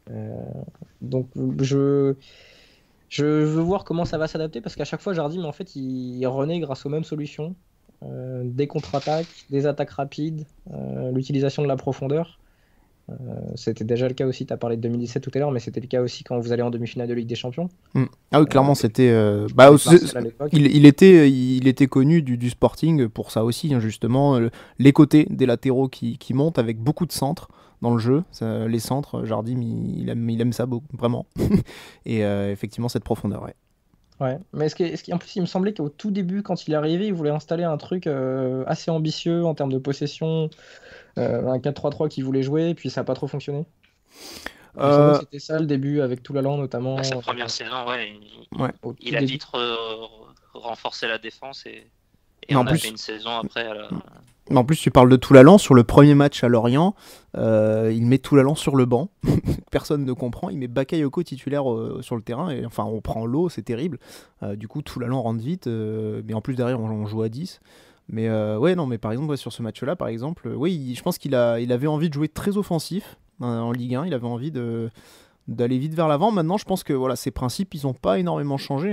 Donc je veux voir comment ça va s'adapter, parce qu'à chaque fois Jardim en fait il renaît grâce aux mêmes solutions, des contre-attaques, des attaques rapides, l'utilisation de la profondeur. C'était déjà le cas aussi, tu as parlé de 2017 tout à l'heure, mais c'était le cas aussi quand vous allez en demi-finale de Ligue des Champions. Ah oui, clairement, c'était. Martial à l'époque. Il était connu du Sporting pour ça aussi, hein, justement. Les côtés des latéraux qui montent avec beaucoup de centres dans le jeu. Les centres, Jardim, il aime ça beaucoup, vraiment. Et effectivement, cette profondeur, ouais. Ouais, mais en plus, il me semblait qu'au tout début, quand il est arrivé, il voulait installer un truc assez ambitieux en termes de possession, un 4-3-3 qu'il voulait jouer, puis ça n'a pas trop fonctionné. Il me semblait que c'était ça le début, avec Toulalan notamment. Sa première saison, il a vite renforcé la défense et on a fait une saison après. Mais en plus, tu parles de Toulalan. Sur le premier match à Lorient, il met Toulalan sur le banc. Personne ne comprend. Il met Bakayoko titulaire sur le terrain. Et, enfin, on prend l'eau, c'est terrible. Du coup, Toulalan rentre vite. Mais en plus, derrière, on joue à 10. Mais mais par exemple, sur ce match-là, par exemple, je pense qu'il avait envie de jouer très offensif en Ligue 1. Il avait envie d'aller vite vers l'avant. Maintenant, je pense que ses principes, ils n'ont pas énormément changé.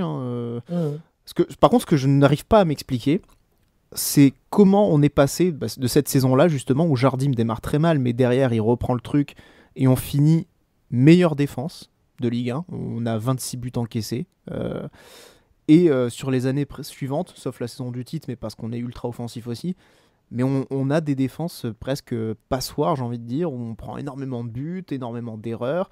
Par contre, ce que je n'arrive pas à m'expliquer, c'est comment on est passé de cette saison-là, justement, où Jardim démarre très mal, mais derrière, il reprend le truc, et on finit meilleure défense de Ligue 1. On a 26 buts encaissés. Et sur les années suivantes, sauf la saison du titre, mais parce qu'on est ultra offensif aussi, mais on a des défenses presque passoires, j'ai envie de dire, où on prend énormément de buts, énormément d'erreurs.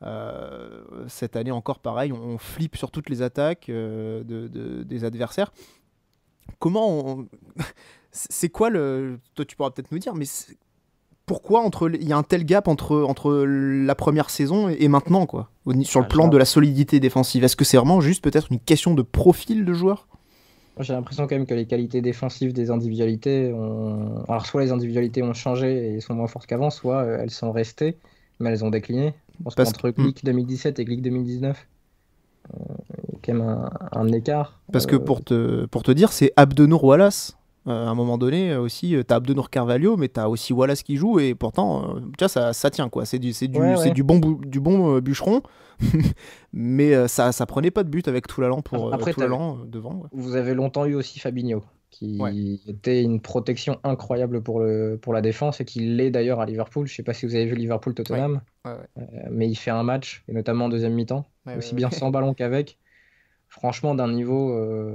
Cette année encore pareil, on flippe sur toutes les attaques des adversaires. Comment c'est quoi toi tu pourras peut-être nous dire, mais pourquoi il y a un tel gap entre la première saison et maintenant, quoi, sur le plan de la solidité défensive? Est-ce que c'est vraiment juste peut-être une question de profil de joueur? J'ai l'impression quand même que les qualités défensives des individualités alors soit les individualités ont changé et sont moins fortes qu'avant, soit elles sont restées mais elles ont décliné. Je pense qu'entre Glick 2017 et Glick 2019, il y a quand même un écart. Parce que pour te dire, c'est Abdenour Wallace. À un moment donné aussi, t'as Abdenour Carvalho, mais t'as aussi Wallace qui joue, et pourtant, tu vois, ça tient, quoi. C'est du bon bûcheron, mais ça prenait pas de but avec Toulalan devant. Ouais. Vous avez longtemps eu aussi Fabinho, qui était une protection incroyable pour la défense, et qui l'est d'ailleurs à Liverpool. Je sais pas si vous avez vu Liverpool-Tottenham, mais il fait un match, et notamment en deuxième mi-temps, aussi bien sans ballon qu'avec. Franchement, d'un niveau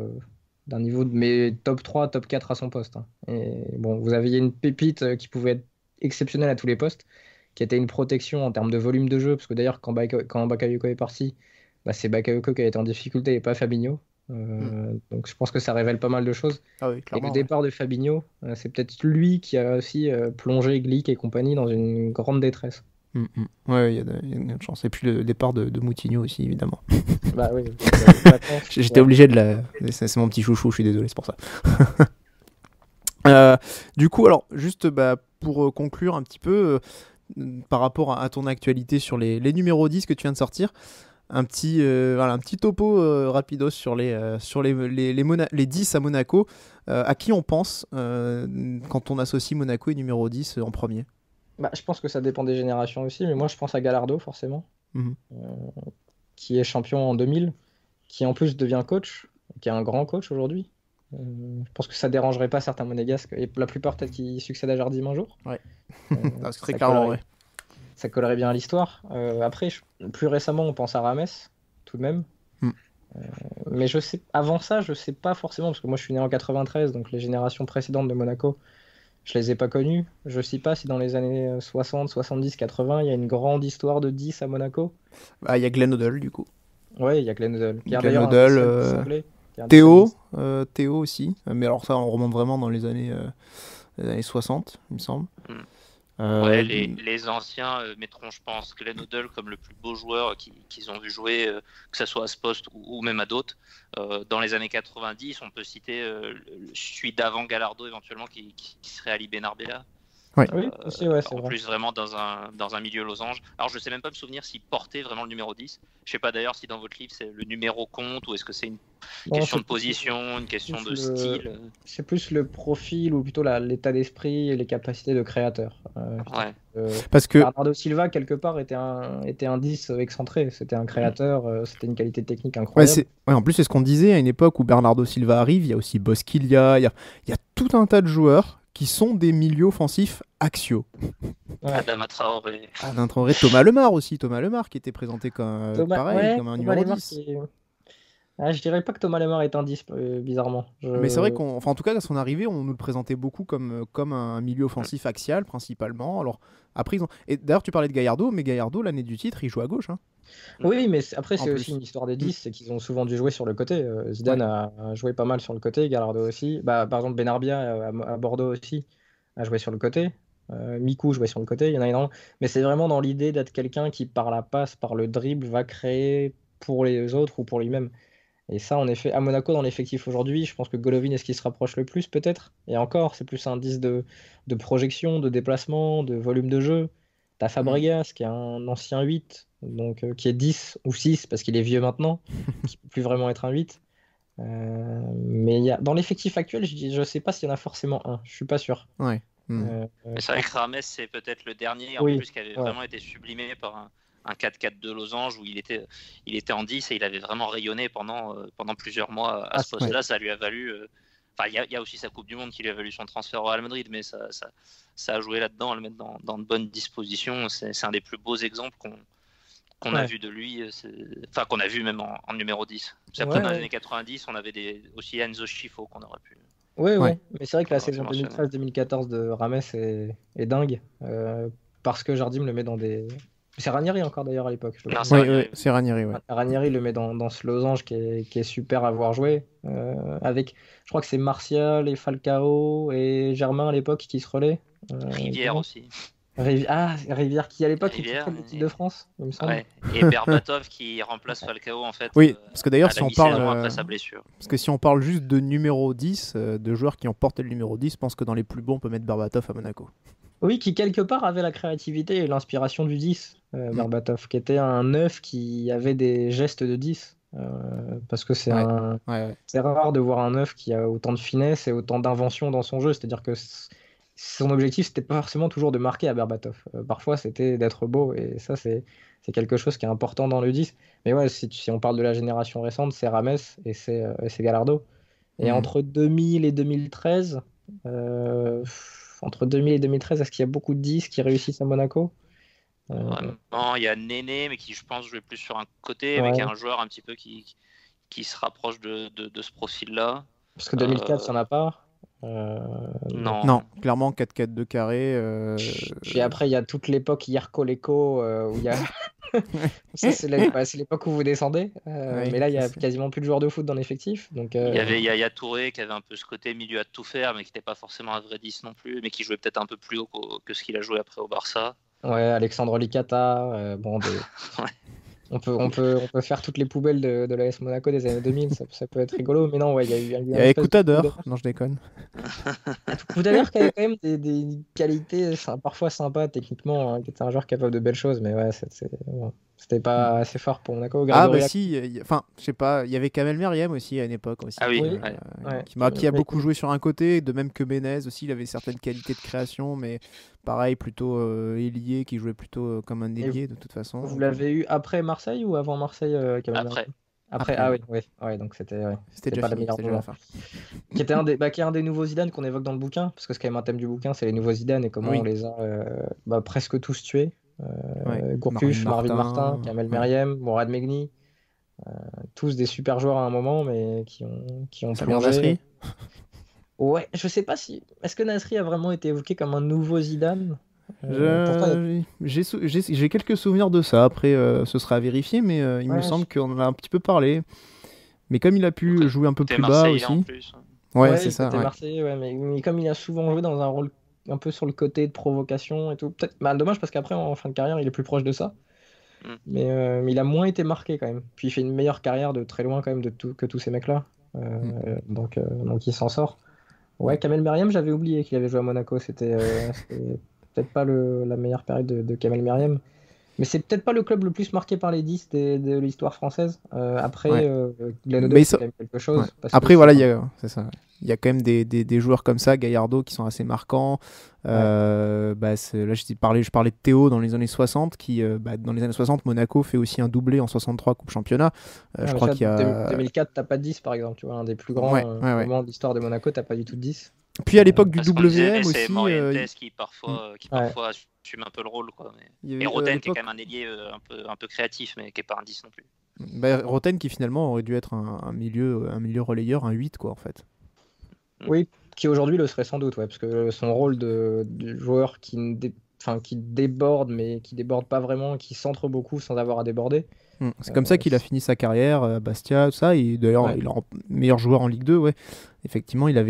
de mes top 3, top 4 à son poste. Hein. Et bon, vous aviez une pépite qui pouvait être exceptionnelle à tous les postes, qui était une protection en termes de volume de jeu, parce que d'ailleurs, quand Bakayoko est parti, c'est Bakayoko qui a été en difficulté et pas Fabinho. Donc je pense que ça révèle pas mal de choses. Et le départ de Fabinho, c'est peut-être lui qui a aussi plongé Glick et compagnie dans une grande détresse. Ouais, il y a une chance. Et puis le départ de Moutinho aussi, évidemment. Bah oui. J'étais obligé de c'est mon petit chouchou, je suis désolé, c'est pour ça. Du coup, alors, juste pour conclure un petit peu, par rapport à ton actualité sur les numéros 10 que tu viens de sortir, un petit topo rapidos sur les 10 à Monaco. À qui on pense quand on associe Monaco et numéro 10 en premier? Je pense que ça dépend des générations aussi, mais moi je pense à Gallardo forcément, qui est champion en 2000, qui en plus devient coach, qui est un grand coach aujourd'hui. Je pense que ça dérangerait pas certains monégasques, et la plupart peut-être qui succèdent à Jardim un jour. Ouais. C'est très clairement vrai. Ça collerait bien à l'histoire. Après, plus récemment, on pense à Rames, tout de même. Mais avant ça, je sais pas forcément, parce que moi je suis né en 93, donc les générations précédentes de Monaco, Je les ai pas connus. Je sais pas si dans les années 60, 70, 80, il y a une grande histoire de 10 à Monaco. Il y a Glenn Hoddle du coup. Ouais, il y a Glenn Hoddle. Qui a Glenn d'ailleurs un Hoddle, dessin anglais, qui a un Théo, dessin- Théo aussi. Mais alors ça, on remonte vraiment dans les années 60, il me semble. Mm. Euh, Ouais, les anciens mettront, je pense, Glenn Hoddle comme le plus beau joueur qu'ils ont vu jouer, que ce soit à ce poste ou même à d'autres. Dans les années 90, on peut citer celui d'avant Gallardo éventuellement qui serait Ali Benarbia. Ouais. Oui, aussi, ouais, c'est En vrai. plus, vraiment dans un milieu losange. Alors, je sais même pas me souvenir s'il portait vraiment le numéro 10. Je sais pas d'ailleurs si dans votre livre, c'est le numéro compte ou est-ce que c'est une Non, question c'est de position, une question plus de le- style. C'est plus le profil ou plutôt l'état d'esprit et les capacités de créateur. Ouais. Parce que Bernardo Silva, quelque part, était un 10 excentré. C'était un créateur, c'était une qualité technique incroyable. en plus, c'est ce qu'on disait à une époque où Bernardo Silva arrive. Il y a aussi Bosquilla, il y a tout un tas de joueurs qui sont des milieux offensifs axiaux. Adama Traoré. Alain Traoré, Thomas Lemar aussi. Thomas Lemar qui était présenté comme, pareil, ouais, comme un Thomas numéro Lemar 10. je dirais pas que Thomas Lemar est un 10, bizarrement. Mais c'est vrai en tout cas, à son arrivée, on nous le présentait beaucoup comme un milieu offensif axial, principalement. Alors, après, Et d'ailleurs, tu parlais de Gallardo, mais Gallardo, l'année du titre, il joue à gauche. Hein. Oui, mais après, En c'est plus. aussi une histoire des 10, c'est qu'ils ont souvent dû jouer sur le côté. Zidane a joué pas mal sur le côté, Gallardo aussi. Par exemple, Benarbia à Bordeaux aussi a joué sur le côté. Mikou jouait sur le côté, il y en a énormément. Mais c'est vraiment dans l'idée d'être quelqu'un qui, par la passe, par le dribble, va créer pour les autres ou pour lui-même. Et ça, en effet, à Monaco, dans l'effectif aujourd'hui, je pense que Golovin est ce qui se rapproche le plus, peut-être. Et encore, c'est plus un 10 de projection, de déplacement, de volume de jeu. T'as Fabregas, qui est un ancien 8, donc qui est 10 ou 6, parce qu'il est vieux maintenant, qui peut plus vraiment être un 8. Mais dans l'effectif actuel, je sais pas s'il y en a forcément un. Je suis pas sûr. Ouais. Mais c'est vrai que Rames, c'est peut-être le dernier, en Oui, plus, qui avait vraiment été sublimé par un 4-4 de losange où il était en 10 et il avait vraiment rayonné pendant plusieurs mois à ce poste-là. Ça lui a valu. Enfin, il y a aussi sa Coupe du Monde qui lui a valu son transfert au Real Madrid, mais ça a joué là-dedans, à le mettre dans de bonnes dispositions. C'est un des plus beaux exemples qu'on a vu de lui, enfin qu'on a vu même en numéro 10. Après, dans les années 90, on avait aussi Enzo Schifo qu'on aurait pu. Ouais. Mais c'est vrai que la Alors, saison c'est 2013-2014 de Rames est dingue, parce que Jardim le met dans des... C'est Ranieri encore d'ailleurs à l'époque. je le Non, crois. Oui, c'est Ranieri. Ouais. Ranieri le met dans ce losange qui est super à voir jouer, avec, je crois que c'est Martial et Falcao et Germain à l'époque qui se relaient. Rivière aussi. Rivière qui à l'époque était Rivière, de l'équipe de France, il me semble. Ouais. Et Berbatov qui remplace Falcao en fait. Oui, parce que d'ailleurs, à si la on mi-saison parle. après sa blessure. Parce que si on parle juste de numéro 10, de joueurs qui ont porté le numéro 10, je pense que dans les plus bons, on peut mettre Berbatov à Monaco. Oui, qui quelque part avait la créativité et l'inspiration du 10, Berbatov, qui était un 9 qui avait des gestes de 10. Parce que c'est c'est rare de voir un 9 qui a autant de finesse et autant d'invention dans son jeu. C'est-à-dire que son objectif, c'était pas forcément toujours de marquer à Berbatov. Parfois, c'était d'être beau. Et ça, c'est quelque chose qui est important dans le 10. Mais ouais, si on parle de la génération récente, c'est Rames et c'est Gallardo. Et entre 2000 et 2013... entre 2000 et 2013, est-ce qu'il y a beaucoup de 10 qui réussissent à Monaco? Vraiment, il y a Néné, mais qui, je pense, jouait plus sur un côté, mais qui est un joueur un petit peu qui se rapproche de ce profil-là. Parce que 2004, il n'y en a pas. Non, clairement 4-4-2 carré. Puis après, il y a toute l'époque Yarko Leko, où il y a... c'est l'époque où vous descendez. Mais là, il n'y a quasiment plus de joueurs de foot dans l'effectif. Donc, il y avait Yaya Touré qui avait un peu ce côté milieu à tout faire, mais qui n'était pas forcément un vrai 10 non plus, mais qui jouait peut-être un peu plus haut que ce qu'il a joué après au Barça. Ouais, Alexandre Licata. On peut faire toutes les poubelles de l'AS Monaco des années 2000, ça peut être rigolo, mais non, ouais, il y a eu Il y avait Coutador, non je déconne. Coutador qui avait quand même des qualités parfois sympas techniquement, qui était un joueur capable de belles choses, mais ouais, c'était pas assez fort pour Monaco. Si, enfin, je sais pas, il y avait Kamel Meriem aussi à une époque aussi. Ah oui, qui a beaucoup joué sur un côté, de même que Benez aussi, il avait certaines qualités de création, mais pareil, plutôt ailier, qui jouait plutôt comme un ailier de toute façon. Vous l'avez eu après Marseille ou avant Marseille, Kamel Meriem? Après, ah oui, donc c'était déjà pas fini, la meilleure déjà la fin. Qui était qui est un des nouveaux Zidane qu'on évoque dans le bouquin, parce que c'est quand même un thème du bouquin, c'est les nouveaux Zidane et comment on les a presque tous tués. Gourcuff, Marvin Martin, Kamel Meriem, Mourad Megni, tous des super joueurs à un moment, mais qui ont plongé. Ouais, je sais pas si. Est-ce que Nasri a vraiment été évoqué comme un nouveau Zidane? Pourtant, J'ai quelques souvenirs de ça. Après, ce sera à vérifier, mais il me ouais, semble qu'on en a un petit peu parlé. Mais comme il a pu jouer un peu T'es plus bas Marseillais en aussi. plus. Ouais, ouais, c'est il ça. était Ouais. Marseillais, ouais, mais comme il a souvent joué dans un rôle un peu sur le côté de provocation et tout, peut-être. Bah, dommage parce qu'après, en fin de carrière, il est plus proche de ça. Mm. Mais il a moins été marqué quand même. Puis il fait une meilleure carrière de très loin quand même que tous ces mecs-là. Donc il s'en sort. Ouais, Kamel Meriem, j'avais oublié qu'il avait joué à Monaco. C'était peut-être pas la meilleure période de Kamel Meriem. Mais c'est peut-être pas le club le plus marqué par les 10 de l'histoire française. Ouais. Glenn Mais Hoddle, c'est ça- quand même quelque ouais. chose. Parce que Après, voilà, c'est c'est ça. Il y a quand même des joueurs comme ça, Gallardo, qui sont assez marquants. Là, je parlais de Théo dans les années 60, dans les années 60, Monaco fait aussi un doublé en 63 Coupe Championnat. Ouais, Je mais crois ça, qu'il y a... 2004, t'as pas de 10 par exemple. Tu vois, un des plus Ouais, grands ouais. moments de l'histoire de Monaco, t'as pas du tout de 10. Puis à l'époque du Parce qu'on disait, WM c'est aussi, Morientes qui Ouais. parfois assume un peu le rôle. Quoi. il y avait, Et à Roten, qui est l'époque, quand même un ailier un peu créatif, mais qui est pas un 10 non plus. Roten qui finalement aurait dû être un milieu relayeur, un 8 quoi en fait. Oui, qui aujourd'hui le serait sans doute, ouais, parce que son rôle de joueur qui déborde, mais qui déborde pas vraiment, qui centre beaucoup sans avoir à déborder. C'est comme ça qu'il a fini sa carrière, à Bastia, tout ça. Et d'ailleurs, Ouais. il est meilleur joueur en Ligue 2, ouais. Effectivement, il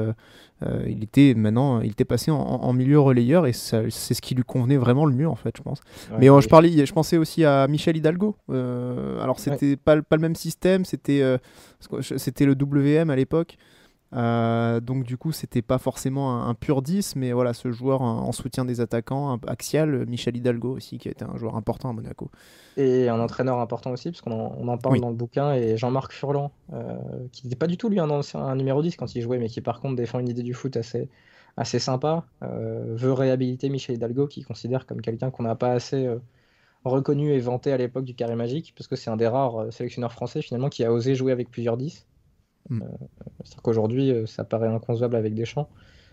était passé en milieu relayeur et c'est ce qui lui convenait vraiment le mieux, en fait, je pense. Ouais, Mais et- je pensais aussi à Michel Hidalgo. Alors, c'était pas le même système, c'était le WM à l'époque. Donc du coup c'était pas forcément un pur 10, mais voilà, ce joueur en soutien des attaquants axial, Michel Hidalgo aussi, qui a été un joueur important à Monaco. Et un entraîneur important aussi, parce on en parle Oui. dans le bouquin, et Jean-Marc Furlan, qui n'était pas du tout lui un numéro 10 quand il jouait, mais qui par contre défend une idée du foot assez sympa, veut réhabiliter Michel Hidalgo, qui considère comme quelqu'un qu'on n'a pas assez reconnu et vanté à l'époque du carré magique, parce que c'est un des rares sélectionneurs français finalement qui a osé jouer avec plusieurs 10. Mm. C'est-à-dire qu'aujourd'hui, ça paraît inconcevable avec Deschamps.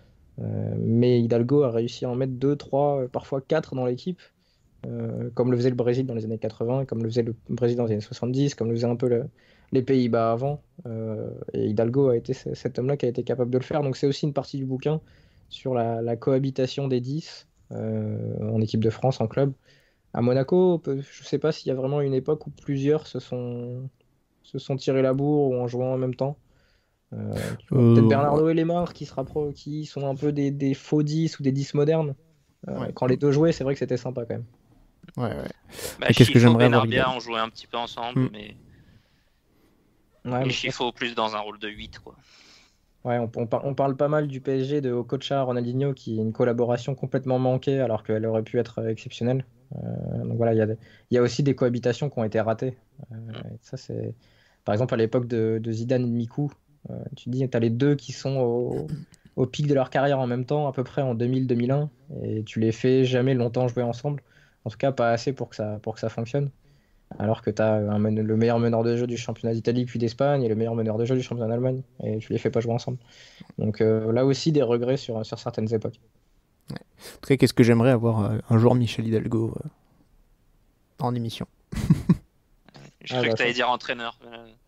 Mais Hidalgo a réussi à en mettre 2, 3, parfois 4 dans l'équipe, comme le faisait le Brésil dans les années 80, comme le faisait le Brésil dans les années 70, comme le faisait un peu les Pays-Bas avant. Et Hidalgo a été cet homme-là qui a été capable de le faire. Donc c'est aussi une partie du bouquin sur la cohabitation des 10 en équipe de France, en club. À Monaco, je ne sais pas s'il y a vraiment une époque où plusieurs se sont tirés la bourre ou en jouant en même temps. Peut-être Bernardo et Lemar qui sont un peu des faux 10 ou des 10 modernes. Ouais. Quand les deux jouaient, c'est vrai que c'était sympa quand même. Ouais. Bah, Et qu'est-ce que Chifo, j'aimerais avoir Benarbia Hidalgo. ont joué un petit peu ensemble, mais Ouais, et mais Chifo plus dans un rôle de 8. Quoi. ouais, on parle pas mal du PSG de Okocha Ronaldinho, qui est une collaboration complètement manquée alors qu'elle aurait pu être exceptionnelle. Donc voilà, il y a aussi des cohabitations qui ont été ratées. Et ça, c'est... Par exemple, à l'époque de Zidane et de Mikou, tu te dis, tu as les deux qui sont au pic de leur carrière en même temps, à peu près en 2000-2001, et tu les fais jamais longtemps jouer ensemble. En tout cas, pas assez pour que ça fonctionne. Alors que tu as le meilleur meneur de jeu du championnat d'Italie puis d'Espagne et le meilleur meneur de jeu du championnat d'Allemagne, et tu les fais pas jouer ensemble. Donc là aussi, des regrets sur certaines époques. En tout cas, qu'est-ce que j'aimerais avoir un jour Michel Hidalgo en émission. Je croyais que tu allais dire entraîneur.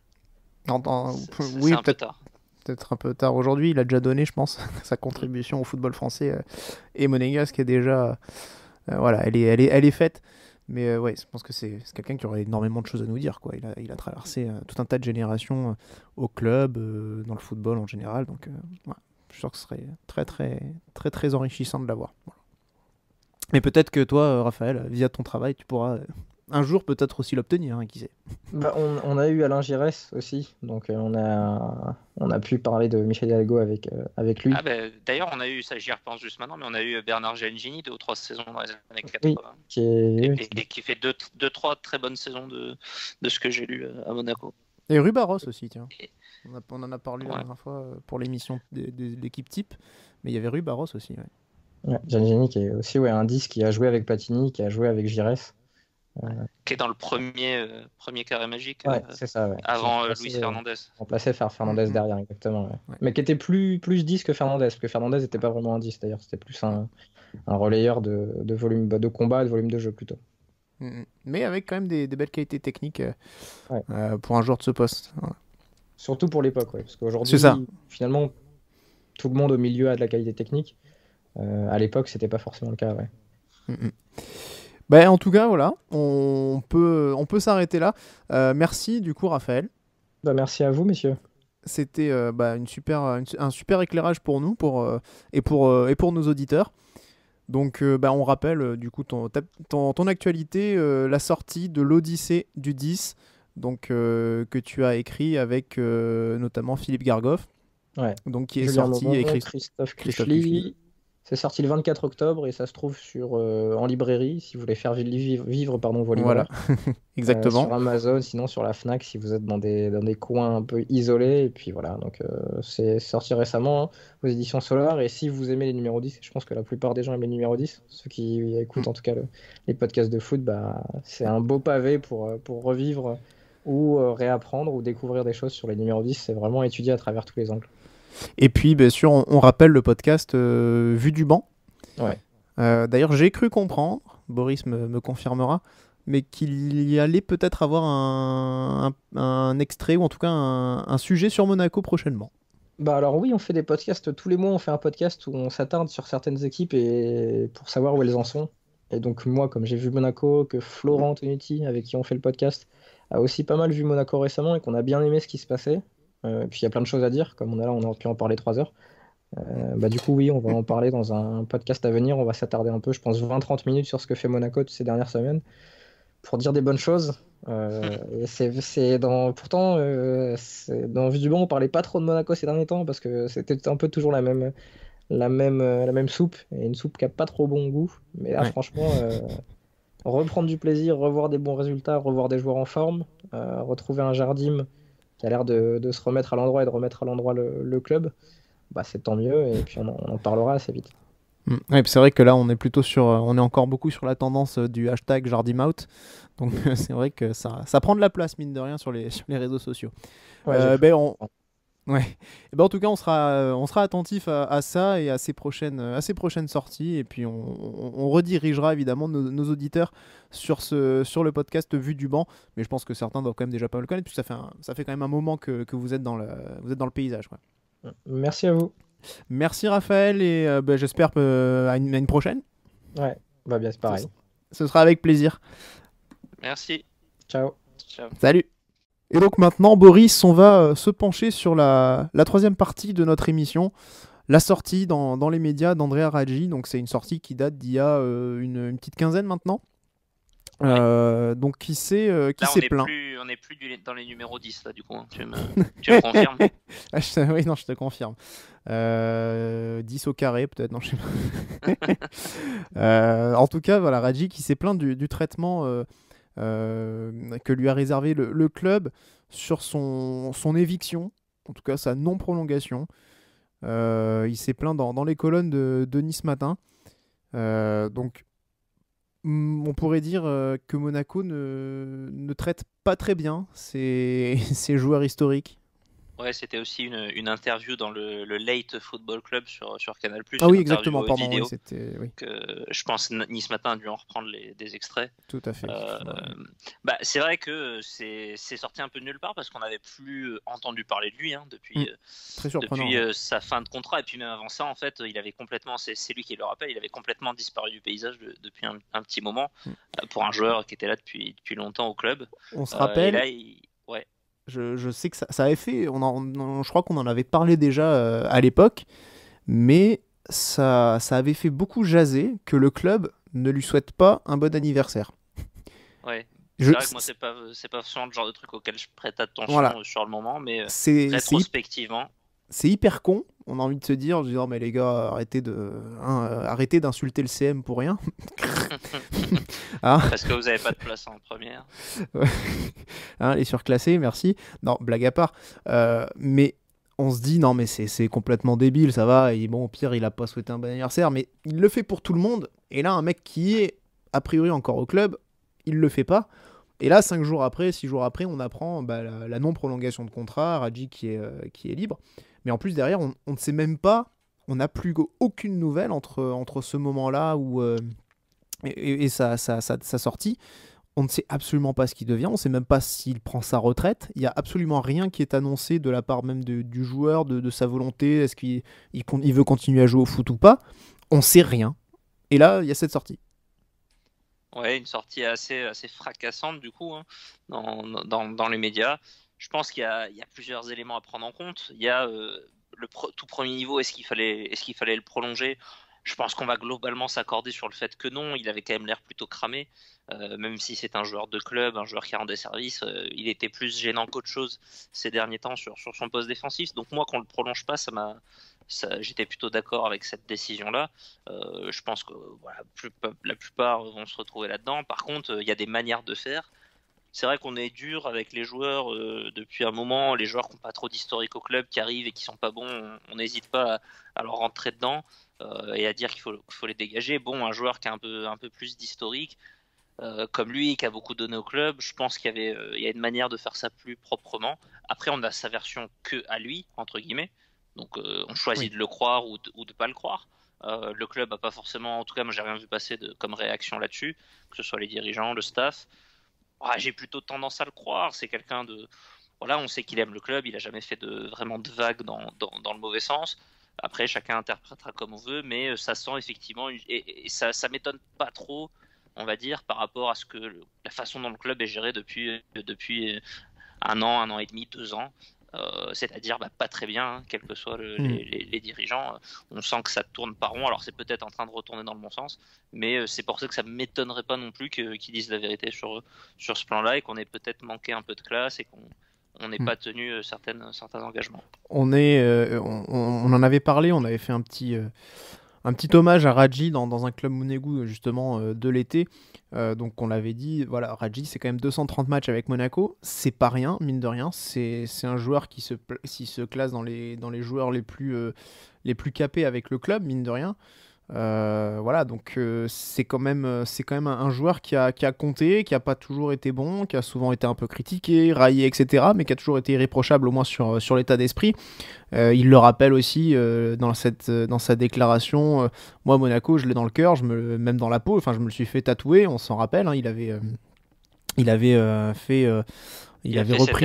Oui, c'est un peu tard. peut-être un peu tard aujourd'hui. Il a déjà donné, je pense, sa contribution au football français. Et Monégasque est déjà... voilà, elle est faite. Mais ouais, je pense que c'est quelqu'un qui aurait énormément de choses à nous dire, quoi. Il a traversé tout un tas de générations au club, dans le football en général. Donc, ouais, je suis sûr que ce serait très, très, très, très enrichissant de l'avoir. Voilà. Mais peut-être que toi, Raphaël, via ton travail, tu pourras un jour peut-être aussi l'obtenir, hein, qui sait. Bah, on a eu Alain Giresse aussi, donc on a pu parler de Michel Hidalgo avec lui. Ah bah, d'ailleurs, on a eu, ça j'y repense juste maintenant, mais on a eu Bernard Gengini 2 ou 3 saisons dans les années 80. Oui, Et qui fait 2-3 très bonnes saisons de ce que j'ai lu à Monaco. Et Rue Barros aussi, tiens. Et- On en a parlé la Ouais. dernière fois pour l'émission de l'équipe type, mais il y avait Rue Barros aussi. Ouais. Ouais, Gianni qui est aussi un 10 qui a joué avec Platini, qui a joué avec Giresse. Qui est dans le premier carré magique, Ouais, c'est ça, ouais. avant Qui Luis Fernandez. remplaçait Fernandez Mhm. derrière, exactement. Ouais. Ouais. Mais qui était plus 10 que Fernandez, parce que Fernandez n'était pas vraiment un 10 d'ailleurs, c'était plus un relayeur de volume de combat, de volume de jeu plutôt. Mais avec quand même des belles qualités techniques Ouais. pour un joueur de ce poste. Voilà. Surtout pour l'époque, ouais, parce qu'aujourd'hui, C'est ça. finalement, tout le monde au milieu a de la qualité technique. À l'époque, c'était pas forcément le cas. Ouais. En tout cas, voilà, on peut s'arrêter là. Merci du coup, Raphaël. Merci à vous, messieurs. C'était un super éclairage pour nous et pour nos auditeurs. Donc, on rappelle du coup ton actualité, la sortie de l'Odyssée du 10, donc, que tu as écrit avec notamment Philippe Gargoff, donc, qui est Julien sorti, Laurent, et Christophe Kuchli. C'est sorti le 24 octobre et ça se trouve en librairie si vous voulez faire vivre vos libraires. Voilà, exactement. Sur Amazon, sinon sur la Fnac si vous êtes dans des coins un peu isolés. Et puis voilà, donc c'est sorti récemment aux éditions Solar. Et si vous aimez les numéros 10, je pense que la plupart des gens aiment les numéros 10, ceux qui écoutent en tout cas les podcasts de foot, c'est un beau pavé pour revivre ou réapprendre ou découvrir des choses sur les numéros 10. C'est vraiment étudié à travers tous les angles. Et puis, bien sûr, on rappelle le podcast Vue du banc. Ouais. D'ailleurs, j'ai cru comprendre, Boris me confirmera, mais qu'il y allait peut-être avoir un extrait, ou en tout cas un sujet sur Monaco prochainement. Alors oui, on fait des podcasts tous les mois, on fait un podcast où on s'attarde sur certaines équipes et pour savoir où elles en sont. Et donc moi, comme j'ai vu Monaco, que Florent Tonetti, avec qui on fait le podcast, a aussi pas mal vu Monaco récemment et qu'on a bien aimé ce qui se passait. Puis il y a plein de choses à dire, comme on aurait pu en parler 3 heures. Du coup, oui, on va en parler dans un podcast à venir. On va s'attarder un peu, je pense 20-30 minutes sur ce que fait Monaco ces dernières semaines pour dire des bonnes choses. Pourtant, dans Vue du banc, on parlait pas trop de Monaco ces derniers temps parce que c'était un peu toujours la même soupe, et une soupe qui a pas trop bon goût. Mais là, franchement, reprendre du plaisir, revoir des bons résultats, revoir des joueurs en forme, retrouver un Jardim qui a l'air de se remettre à l'endroit et de remettre à l'endroit le club, c'est tant mieux, et puis on en parlera assez vite. Ouais, c'est vrai que là on est encore beaucoup sur la tendance du hashtag JardimOut, donc c'est vrai que ça prend de la place mine de rien sur les réseaux sociaux. En tout cas, on sera attentif à ça et à ces prochaines sorties, et puis on redirigera évidemment nos auditeurs sur le podcast Vue du banc, mais je pense que certains doivent quand même déjà pas le connaître, puisque ça fait quand même un moment que vous êtes dans le paysage, quoi. Merci à vous. Merci Raphaël, et j'espère à une prochaine. Ouais, bien c'est pareil. Ce sera avec plaisir. Merci. Ciao. Salut. Et donc maintenant, Boris, on va se pencher sur la troisième partie de notre émission, la sortie dans les médias d'Andrea Raggi. Donc c'est une sortie qui date d'il y a une petite quinzaine maintenant. Donc qui s'est plaint. On n'est plus dans les numéros 10 là, du coup, hein. Tu me confirmes? Oui, non, je te confirme. 10 au carré peut-être, non, je sais pas. En tout cas, voilà, Raggi qui s'est plaint du traitement que lui a réservé le club sur son éviction, en tout cas sa non-prolongation. Il s'est plaint dans les colonnes de Nice Matin. Donc on pourrait dire que Monaco ne traite pas très bien ses joueurs historiques. Ouais, c'était aussi une interview dans le Late Football Club sur Canal+. Ah oui, exactement, pardon. Oui, je pense Nice Matin a dû en reprendre des extraits. Tout à fait. C'est vrai que c'est sorti un peu de nulle part parce qu'on n'avait plus entendu parler de lui depuis sa fin de contrat. Et puis même avant ça, en fait, il avait complètement, c'est lui qui le rappelle, il avait complètement disparu du paysage depuis un petit moment pour un joueur qui était là depuis longtemps au club. On se rappelle. Et là, Je sais que ça avait fait, je crois qu'on en avait parlé déjà à l'époque, mais ça avait fait beaucoup jaser que le club ne lui souhaite pas un bon anniversaire. Ouais. C'est vrai que moi, c'est pas forcément le genre de truc auquel je prête attention sur le moment, mais rétrospectivement. C'est hyper con, on a envie de se dire, oh, mais les gars, arrêtez d'insulter le CM pour rien. Parce que vous n'avez pas de place en première. Les surclassés, merci. Non, blague à part. Mais on se dit, non, mais c'est complètement débile, ça va. Et bon, au pire, il a pas souhaité un bon anniversaire, mais il le fait pour tout le monde. Et là, un mec qui est a priori encore au club, il le fait pas. Et là, 6 jours après, on apprend la non-prolongation de contrat, Raggi qui est libre. Mais en plus, derrière, on ne sait même pas, on n'a plus aucune nouvelle entre ce moment-là et sa sortie. On ne sait absolument pas ce qu'il devient, on ne sait même pas s'il prend sa retraite. Il n'y a absolument rien qui est annoncé de la part même du joueur, de sa volonté. Est-ce qu'il veut continuer à jouer au foot ou pas? On ne sait rien. Et là, il y a cette sortie. Ouais, une sortie assez fracassante du coup, hein, dans les médias. Je pense qu'il y a plusieurs éléments à prendre en compte. Il y a tout premier niveau, est-ce qu'il fallait le prolonger? Je pense qu'on va globalement s'accorder sur le fait que non, il avait quand même l'air plutôt cramé, même si c'est un joueur de club, un joueur qui rendait service, il était plus gênant qu'autre chose ces derniers temps sur son poste défensif. Donc moi, qu'on le prolonge pas, j'étais plutôt d'accord avec cette décision-là. Je pense que voilà, la plupart vont se retrouver là-dedans. Par contre, il y a des manières de faire. C'est vrai qu'on est dur avec les joueurs depuis un moment, les joueurs qui n'ont pas trop d'historique au club, qui arrivent et qui sont pas bons, on n'hésite pas à leur rentrer dedans et à dire qu'il faut les dégager. Bon, un joueur qui a un peu plus d'historique, comme lui, qui a beaucoup donné au club, je pense il y a une manière de faire ça plus proprement. Après, on a sa version que à lui, entre guillemets, donc on choisit de le croire ou de pas le croire. Le club n'a pas forcément, en tout cas moi j'ai rien vu passer comme réaction là-dessus, que ce soit les dirigeants, le staff. J'ai plutôt tendance à le croire. C'est quelqu'un de. Voilà, on sait qu'il aime le club. Il n'a jamais fait vraiment de vagues dans le mauvais sens. Après, chacun interprétera comme on veut, mais ça sent effectivement. Et ça m'étonne pas trop, on va dire, par rapport à la façon dont le club est géré depuis un an et demi, 2 ans. C'est-à-dire pas très bien, hein, quels que soient les dirigeants. On sent que ça tourne pas rond. Alors c'est peut-être en train de retourner dans le bon sens, mais c'est pour ça que ça ne m'étonnerait pas non plus qu'ils disent la vérité sur ce plan-là et qu'on ait peut-être manqué un peu de classe et qu'on n'ait pas tenu certains engagements. On en avait parlé, on avait fait un petit hommage à Radji dans un club Mounegou justement de l'été. Donc on l'avait dit, voilà, Radji c'est quand même 230 matchs avec Monaco, c'est pas rien, mine de rien, c'est un joueur qui se classe dans les joueurs les plus capés avec le club, mine de rien. Voilà, donc c'est quand même un joueur qui a compté, qui a pas toujours été bon, qui a souvent été un peu critiqué, raillé, etc., mais qui a toujours été irréprochable au moins sur l'état d'esprit. Il le rappelle aussi dans sa déclaration. Moi, Monaco, je l'ai dans le cœur, même dans la peau. Enfin, je me le suis fait tatouer. On s'en rappelle. Hein, il avait repris.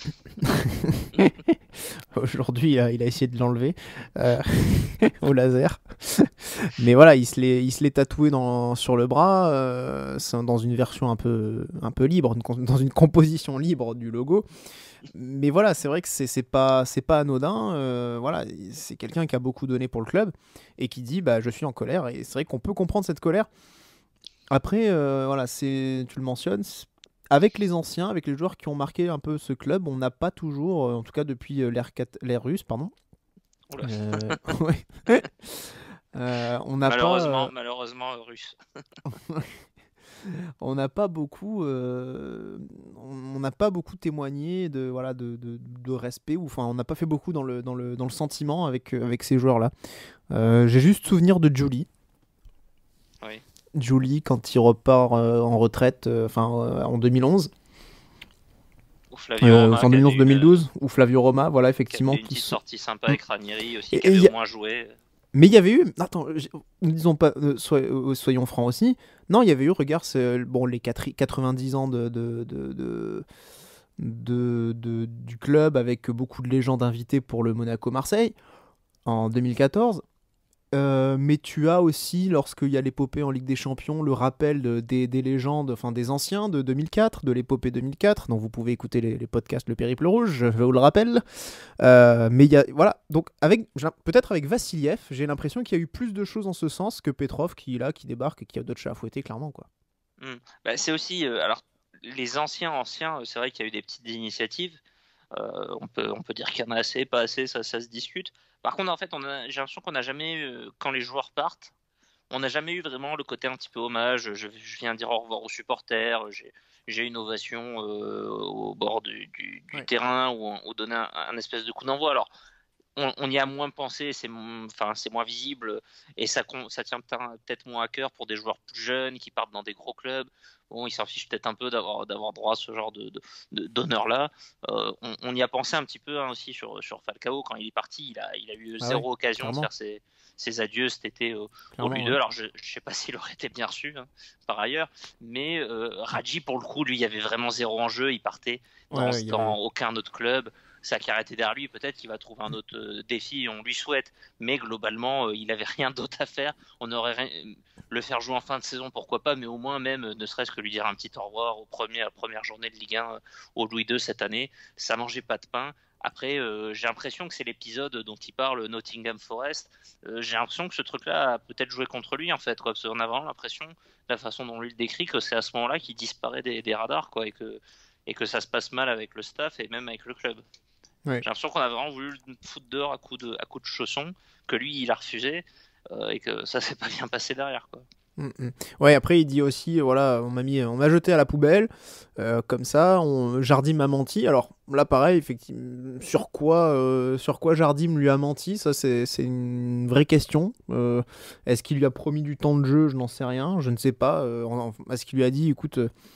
Aujourd'hui, il a essayé de l'enlever au laser. Mais voilà, il se l'est tatoué sur le bras, dans une version un peu libre, dans une composition libre du logo. Mais voilà, c'est vrai que c'est pas anodin. Voilà, c'est quelqu'un qui a beaucoup donné pour le club et qui dit je suis en colère. Et c'est vrai qu'on peut comprendre cette colère. Après, voilà, tu le mentionnes. Avec les anciens, avec les joueurs qui ont marqué un peu ce club, on n'a pas toujours, en tout cas depuis l'ère russe, pardon. Ouais. On n'a malheureusement russe. On n'a pas beaucoup témoigné de respect, ou enfin on n'a pas fait beaucoup dans le sentiment avec ces joueurs-là. J'ai juste souvenir de Julie. Oui. Julie quand il repart en retraite, en 2011. Ou Flavio Roma, en 2011-2012, ou Flavio Roma, voilà, effectivement. Qui a une petite sortie sympa avec Ranieri aussi, qui avait au moins joué. Mais il y avait eu, attends, ne disons pas, soyons francs aussi. Non, il y avait eu, regarde, les 90 ans du club avec beaucoup de légendes invitées pour le Monaco-Marseille en 2014. Mais tu as aussi, lorsqu'il y a l'épopée en Ligue des Champions, le rappel des légendes, enfin des anciens de 2004, de l'épopée 2004, dont vous pouvez écouter les podcasts Le Périple Rouge, je vous le rappelle. Mais il y a, voilà, donc peut-être avec Vassiliev, j'ai l'impression qu'il y a eu plus de choses en ce sens que Petrov qui débarque et qui a d'autres chats à fouetter, clairement, quoi. C'est aussi, alors les anciens, c'est vrai qu'il y a eu des petites initiatives. On peut dire qu'il y en a assez, pas assez, ça se discute. Par contre, en fait, j'ai l'impression qu'on n'a jamais eu, quand les joueurs partent, on n'a jamais eu vraiment le côté un petit peu hommage. Je viens dire au revoir aux supporters, j'ai une ovation au bord du terrain ou donner un espèce de coup d'envoi. Alors, on y a moins pensé, c'est moins visible et ça tient peut-être moins à cœur pour des joueurs plus jeunes qui partent dans des gros clubs. Bon, ils s'en fichent peut-être un peu d'avoir droit à ce genre d'honneur-là. On y a pensé un petit peu aussi sur Falcao quand il est parti. Il a eu zéro occasion de faire ses adieux cet été au Louis II. Alors je ne sais pas s'il aurait été bien reçu par ailleurs, mais Radji pour le coup, lui, il y avait vraiment zéro enjeu. Il partait dans aucun autre club. Sa carrière était derrière lui, peut-être qu'il va trouver un autre défi, on lui souhaite, mais globalement, il n'avait rien d'autre à faire. On aurait le faire jouer en fin de saison, pourquoi pas, mais au moins même, ne serait-ce que lui dire un petit au revoir à la première journée de Ligue 1 au Louis II cette année, ça mangeait pas de pain. Après, j'ai l'impression que c'est l'épisode dont il parle, Nottingham Forest. J'ai l'impression que ce truc-là a peut-être joué contre lui, en fait, quoi, parce qu'on a vraiment l'impression, la façon dont lui le décrit, que c'est à ce moment-là qu'il disparaît des radars, quoi, et que ça se passe mal avec le staff et même avec le club. Ouais. J'ai l'impression qu'on a vraiment voulu le foutre dehors à coup de chaussons, que lui il a refusé et que ça s'est pas bien passé derrière, quoi. Ouais, après il dit aussi, voilà, on m'a jeté à la poubelle, comme ça, Jardim m'a menti. Alors là pareil, effectivement, sur quoi Jardim lui a menti, ça c'est une vraie question. Est-ce qu'il lui a promis du temps de jeu? Je n'en sais rien, je ne sais pas. Est-ce qu'il lui a dit, écoute,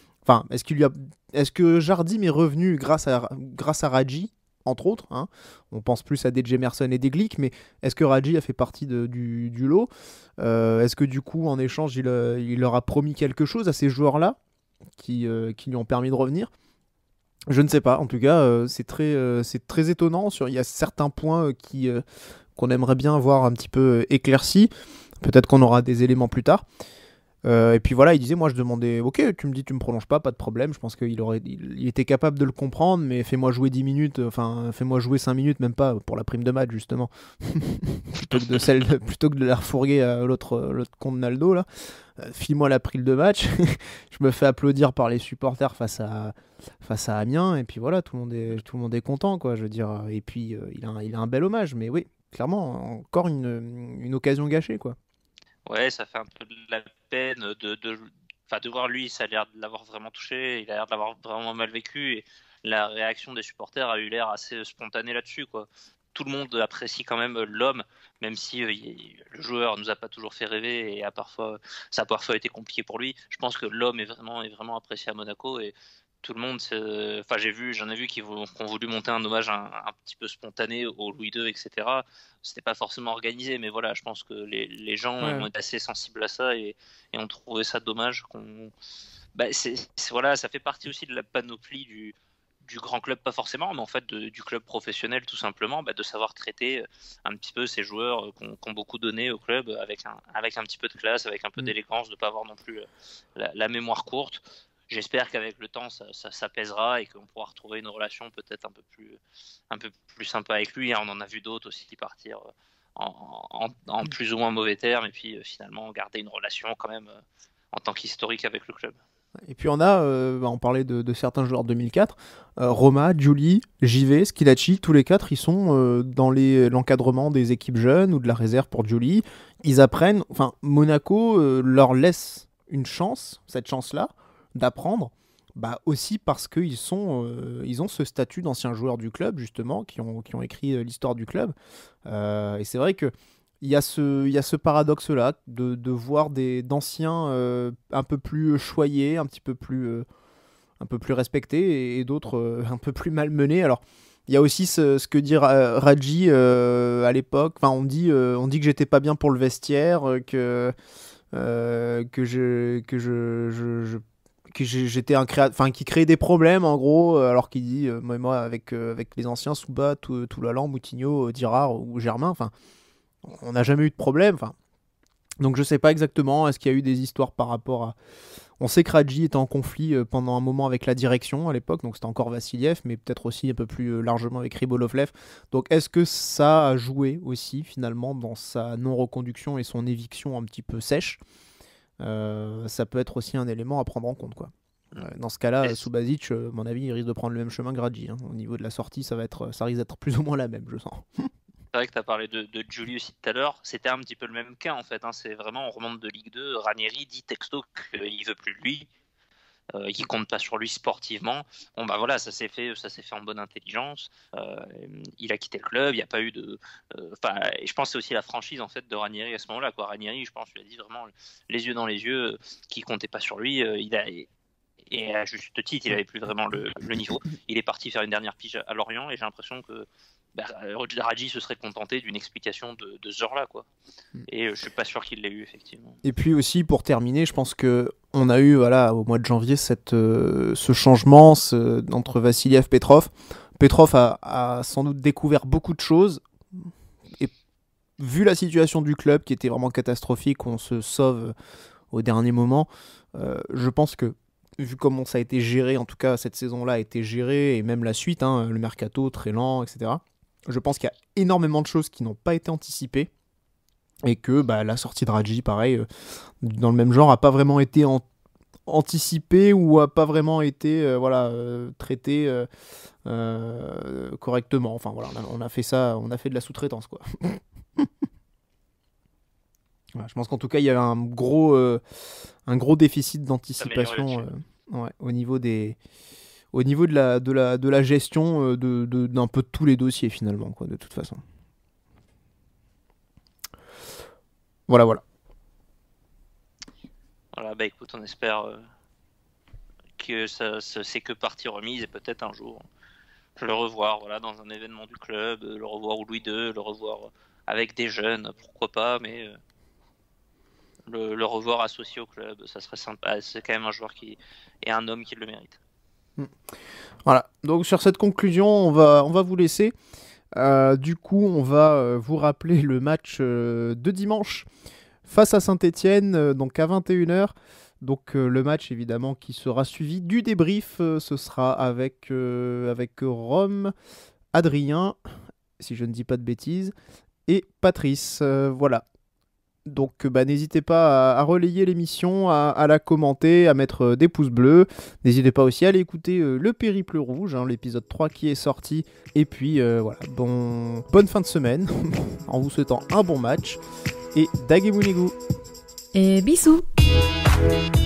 est-ce que Jardim est revenu grâce à Radji, entre autres, hein. On pense plus à des Jemerson et des Glick, mais est-ce que Radji a fait partie du lot? Est-ce que du coup, en échange, il leur a promis quelque chose à ces joueurs-là qui lui ont permis de revenir? Je ne sais pas. En tout cas, c'est très étonnant. Il y a certains points qu'on aimerait bien voir un petit peu éclaircis. Peut-être qu'on aura des éléments plus tard. Et puis voilà, il disait, moi je demandais, ok, tu me prolonges pas de problème, je pense qu'il était capable de le comprendre, mais fais-moi jouer 10 minutes, fais-moi jouer 5 minutes, même pas, pour la prime de match justement, plutôt que de la refourguer à l'autre con de Naldo, là. File-moi la prime de match, je me fais applaudir par les supporters face à Amiens, et puis voilà, tout le monde est content, quoi, je veux dire, et puis il a un bel hommage, mais oui, clairement, encore une occasion gâchée, quoi. Ouais, ça fait un peu de la peine de voir lui, ça a l'air de l'avoir vraiment touché, il a l'air de l'avoir vraiment mal vécu, et la réaction des supporters a eu l'air assez spontanée là-dessus, quoi. Tout le monde apprécie quand même l'homme, même si le joueur nous a pas toujours fait rêver et ça a parfois été compliqué pour lui. Je pense que l'homme est vraiment apprécié à Monaco, et tout le monde, j'en ai vu qui ont voulu monter un hommage un petit peu spontané au Louis II, etc. C'était pas forcément organisé, mais voilà, je pense que les gens ont été assez sensibles à ça et ont trouvé ça dommage. Voilà, ça fait partie aussi de la panoplie du grand club, pas forcément, mais en fait du club professionnel tout simplement, de savoir traiter un petit peu ces joueurs qui ont beaucoup donné au club avec un petit peu de classe, avec un peu d'élégance, de pas avoir non plus la mémoire courte. J'espère qu'avec le temps, ça pèsera et qu'on pourra retrouver une relation peut-être un peu plus sympa avec lui. On en a vu d'autres aussi partir en plus ou moins mauvais termes et puis finalement garder une relation quand même en tant qu'historique avec le club. Et puis on parlait de certains joueurs de 2004, Roma, Giuli, JV, Schilacci, tous les quatre, ils sont dans l'encadrement des équipes jeunes ou de la réserve pour Giuli. Ils apprennent, Monaco leur laisse une chance, cette chance-là, d'apprendre, aussi parce qu'ils ont ce statut d'anciens joueurs du club, justement, qui ont écrit l'histoire du club. Et c'est vrai que il y a ce paradoxe-là de voir d'anciens un peu plus choyés, un peu plus respectés, et d'autres un peu plus malmenés. Alors, il y a aussi ce que dit Radji à l'époque. On dit que j'étais pas bien pour le vestiaire, que j'étais un qui créait des problèmes en gros, alors qu'il dit moi avec les anciens Souba, Toulala, Moutinho, Dirard ou Germain, on n'a jamais eu de problème, donc je sais pas exactement, est-ce qu'il y a eu des histoires par rapport à... On sait que Radji était en conflit pendant un moment avec la direction à l'époque, donc c'était encore Vassiliev, mais peut-être aussi un peu plus largement avec Ribolovlev. Donc est-ce que ça a joué aussi finalement dans sa non-reconduction et son éviction un petit peu sèche? Ça peut être aussi un élément à prendre en compte, quoi. Dans ce cas-là, Subasic, à mon avis, il risque de prendre le même chemin que Radji, hein. Au niveau de la sortie, ça risque d'être plus ou moins la même, je sens. C'est vrai que tu as parlé de Giuli aussi tout à l'heure, c'était un petit peu le même cas en fait, hein. C'est vraiment, on remonte de Ligue 2, Ranieri dit texto qu'il veut plus de lui. qui compte pas sur lui sportivement. Bon bah voilà, ça s'est fait en bonne intelligence. Il a quitté le club, il n'y a pas eu de. Et je pense que c'est aussi la franchise en fait de Ranieri à ce moment-là. Ranieri, je pense, lui a dit vraiment les yeux dans les yeux, qui comptait pas sur lui. Et à juste titre, il avait plus vraiment le niveau. Il est parti faire une dernière pige à Lorient et j'ai l'impression que Raggi se serait contenté d'une explication de ce genre-là, quoi. Et je suis pas sûr qu'il l'ait eu, effectivement. Et puis aussi, pour terminer, je pense que on a eu, au mois de janvier, ce changement entre Vassiliev et Petrov. Petrov a sans doute découvert beaucoup de choses. Et vu la situation du club, qui était vraiment catastrophique, on se sauve au dernier moment, je pense que, vu comment ça a été géré, en tout cas cette saison-là a été gérée, et même la suite, le mercato très lent, etc., je pense qu'il y a énormément de choses qui n'ont pas été anticipées et que la sortie de Raggi, pareil, dans le même genre, n'a pas vraiment été anticipée ou n'a pas vraiment été traitée correctement. Enfin voilà, on a fait ça, on a fait de la sous-traitance, quoi. Voilà, je pense qu'en tout cas, il y a un gros déficit d'anticipation au niveau de la gestion d'un peu de tous les dossiers, finalement, quoi, de toute façon. Voilà. Voilà, écoute, on espère que c'est que partie remise et peut-être un jour le revoir dans un événement du club, le revoir au Louis II, le revoir avec des jeunes, pourquoi pas, mais le revoir associé au club, ça serait sympa. C'est quand même un joueur et un homme qui le mérite. Voilà, donc sur cette conclusion, on va vous laisser. Du coup, on va vous rappeler le match de dimanche face à Saint-Etienne, donc à 21h. Donc le match, évidemment, qui sera suivi du débrief, ce sera avec Rome, Adrien, si je ne dis pas de bêtises, et Patrice. Voilà. Donc n'hésitez pas à relayer l'émission, à la commenter, à mettre des pouces bleus. N'hésitez pas aussi à aller écouter le Périple Rouge, l'épisode 3 qui est sorti. Et puis voilà, bonne fin de semaine, en vous souhaitant un bon match. Et Dagemunigu. Et bisous.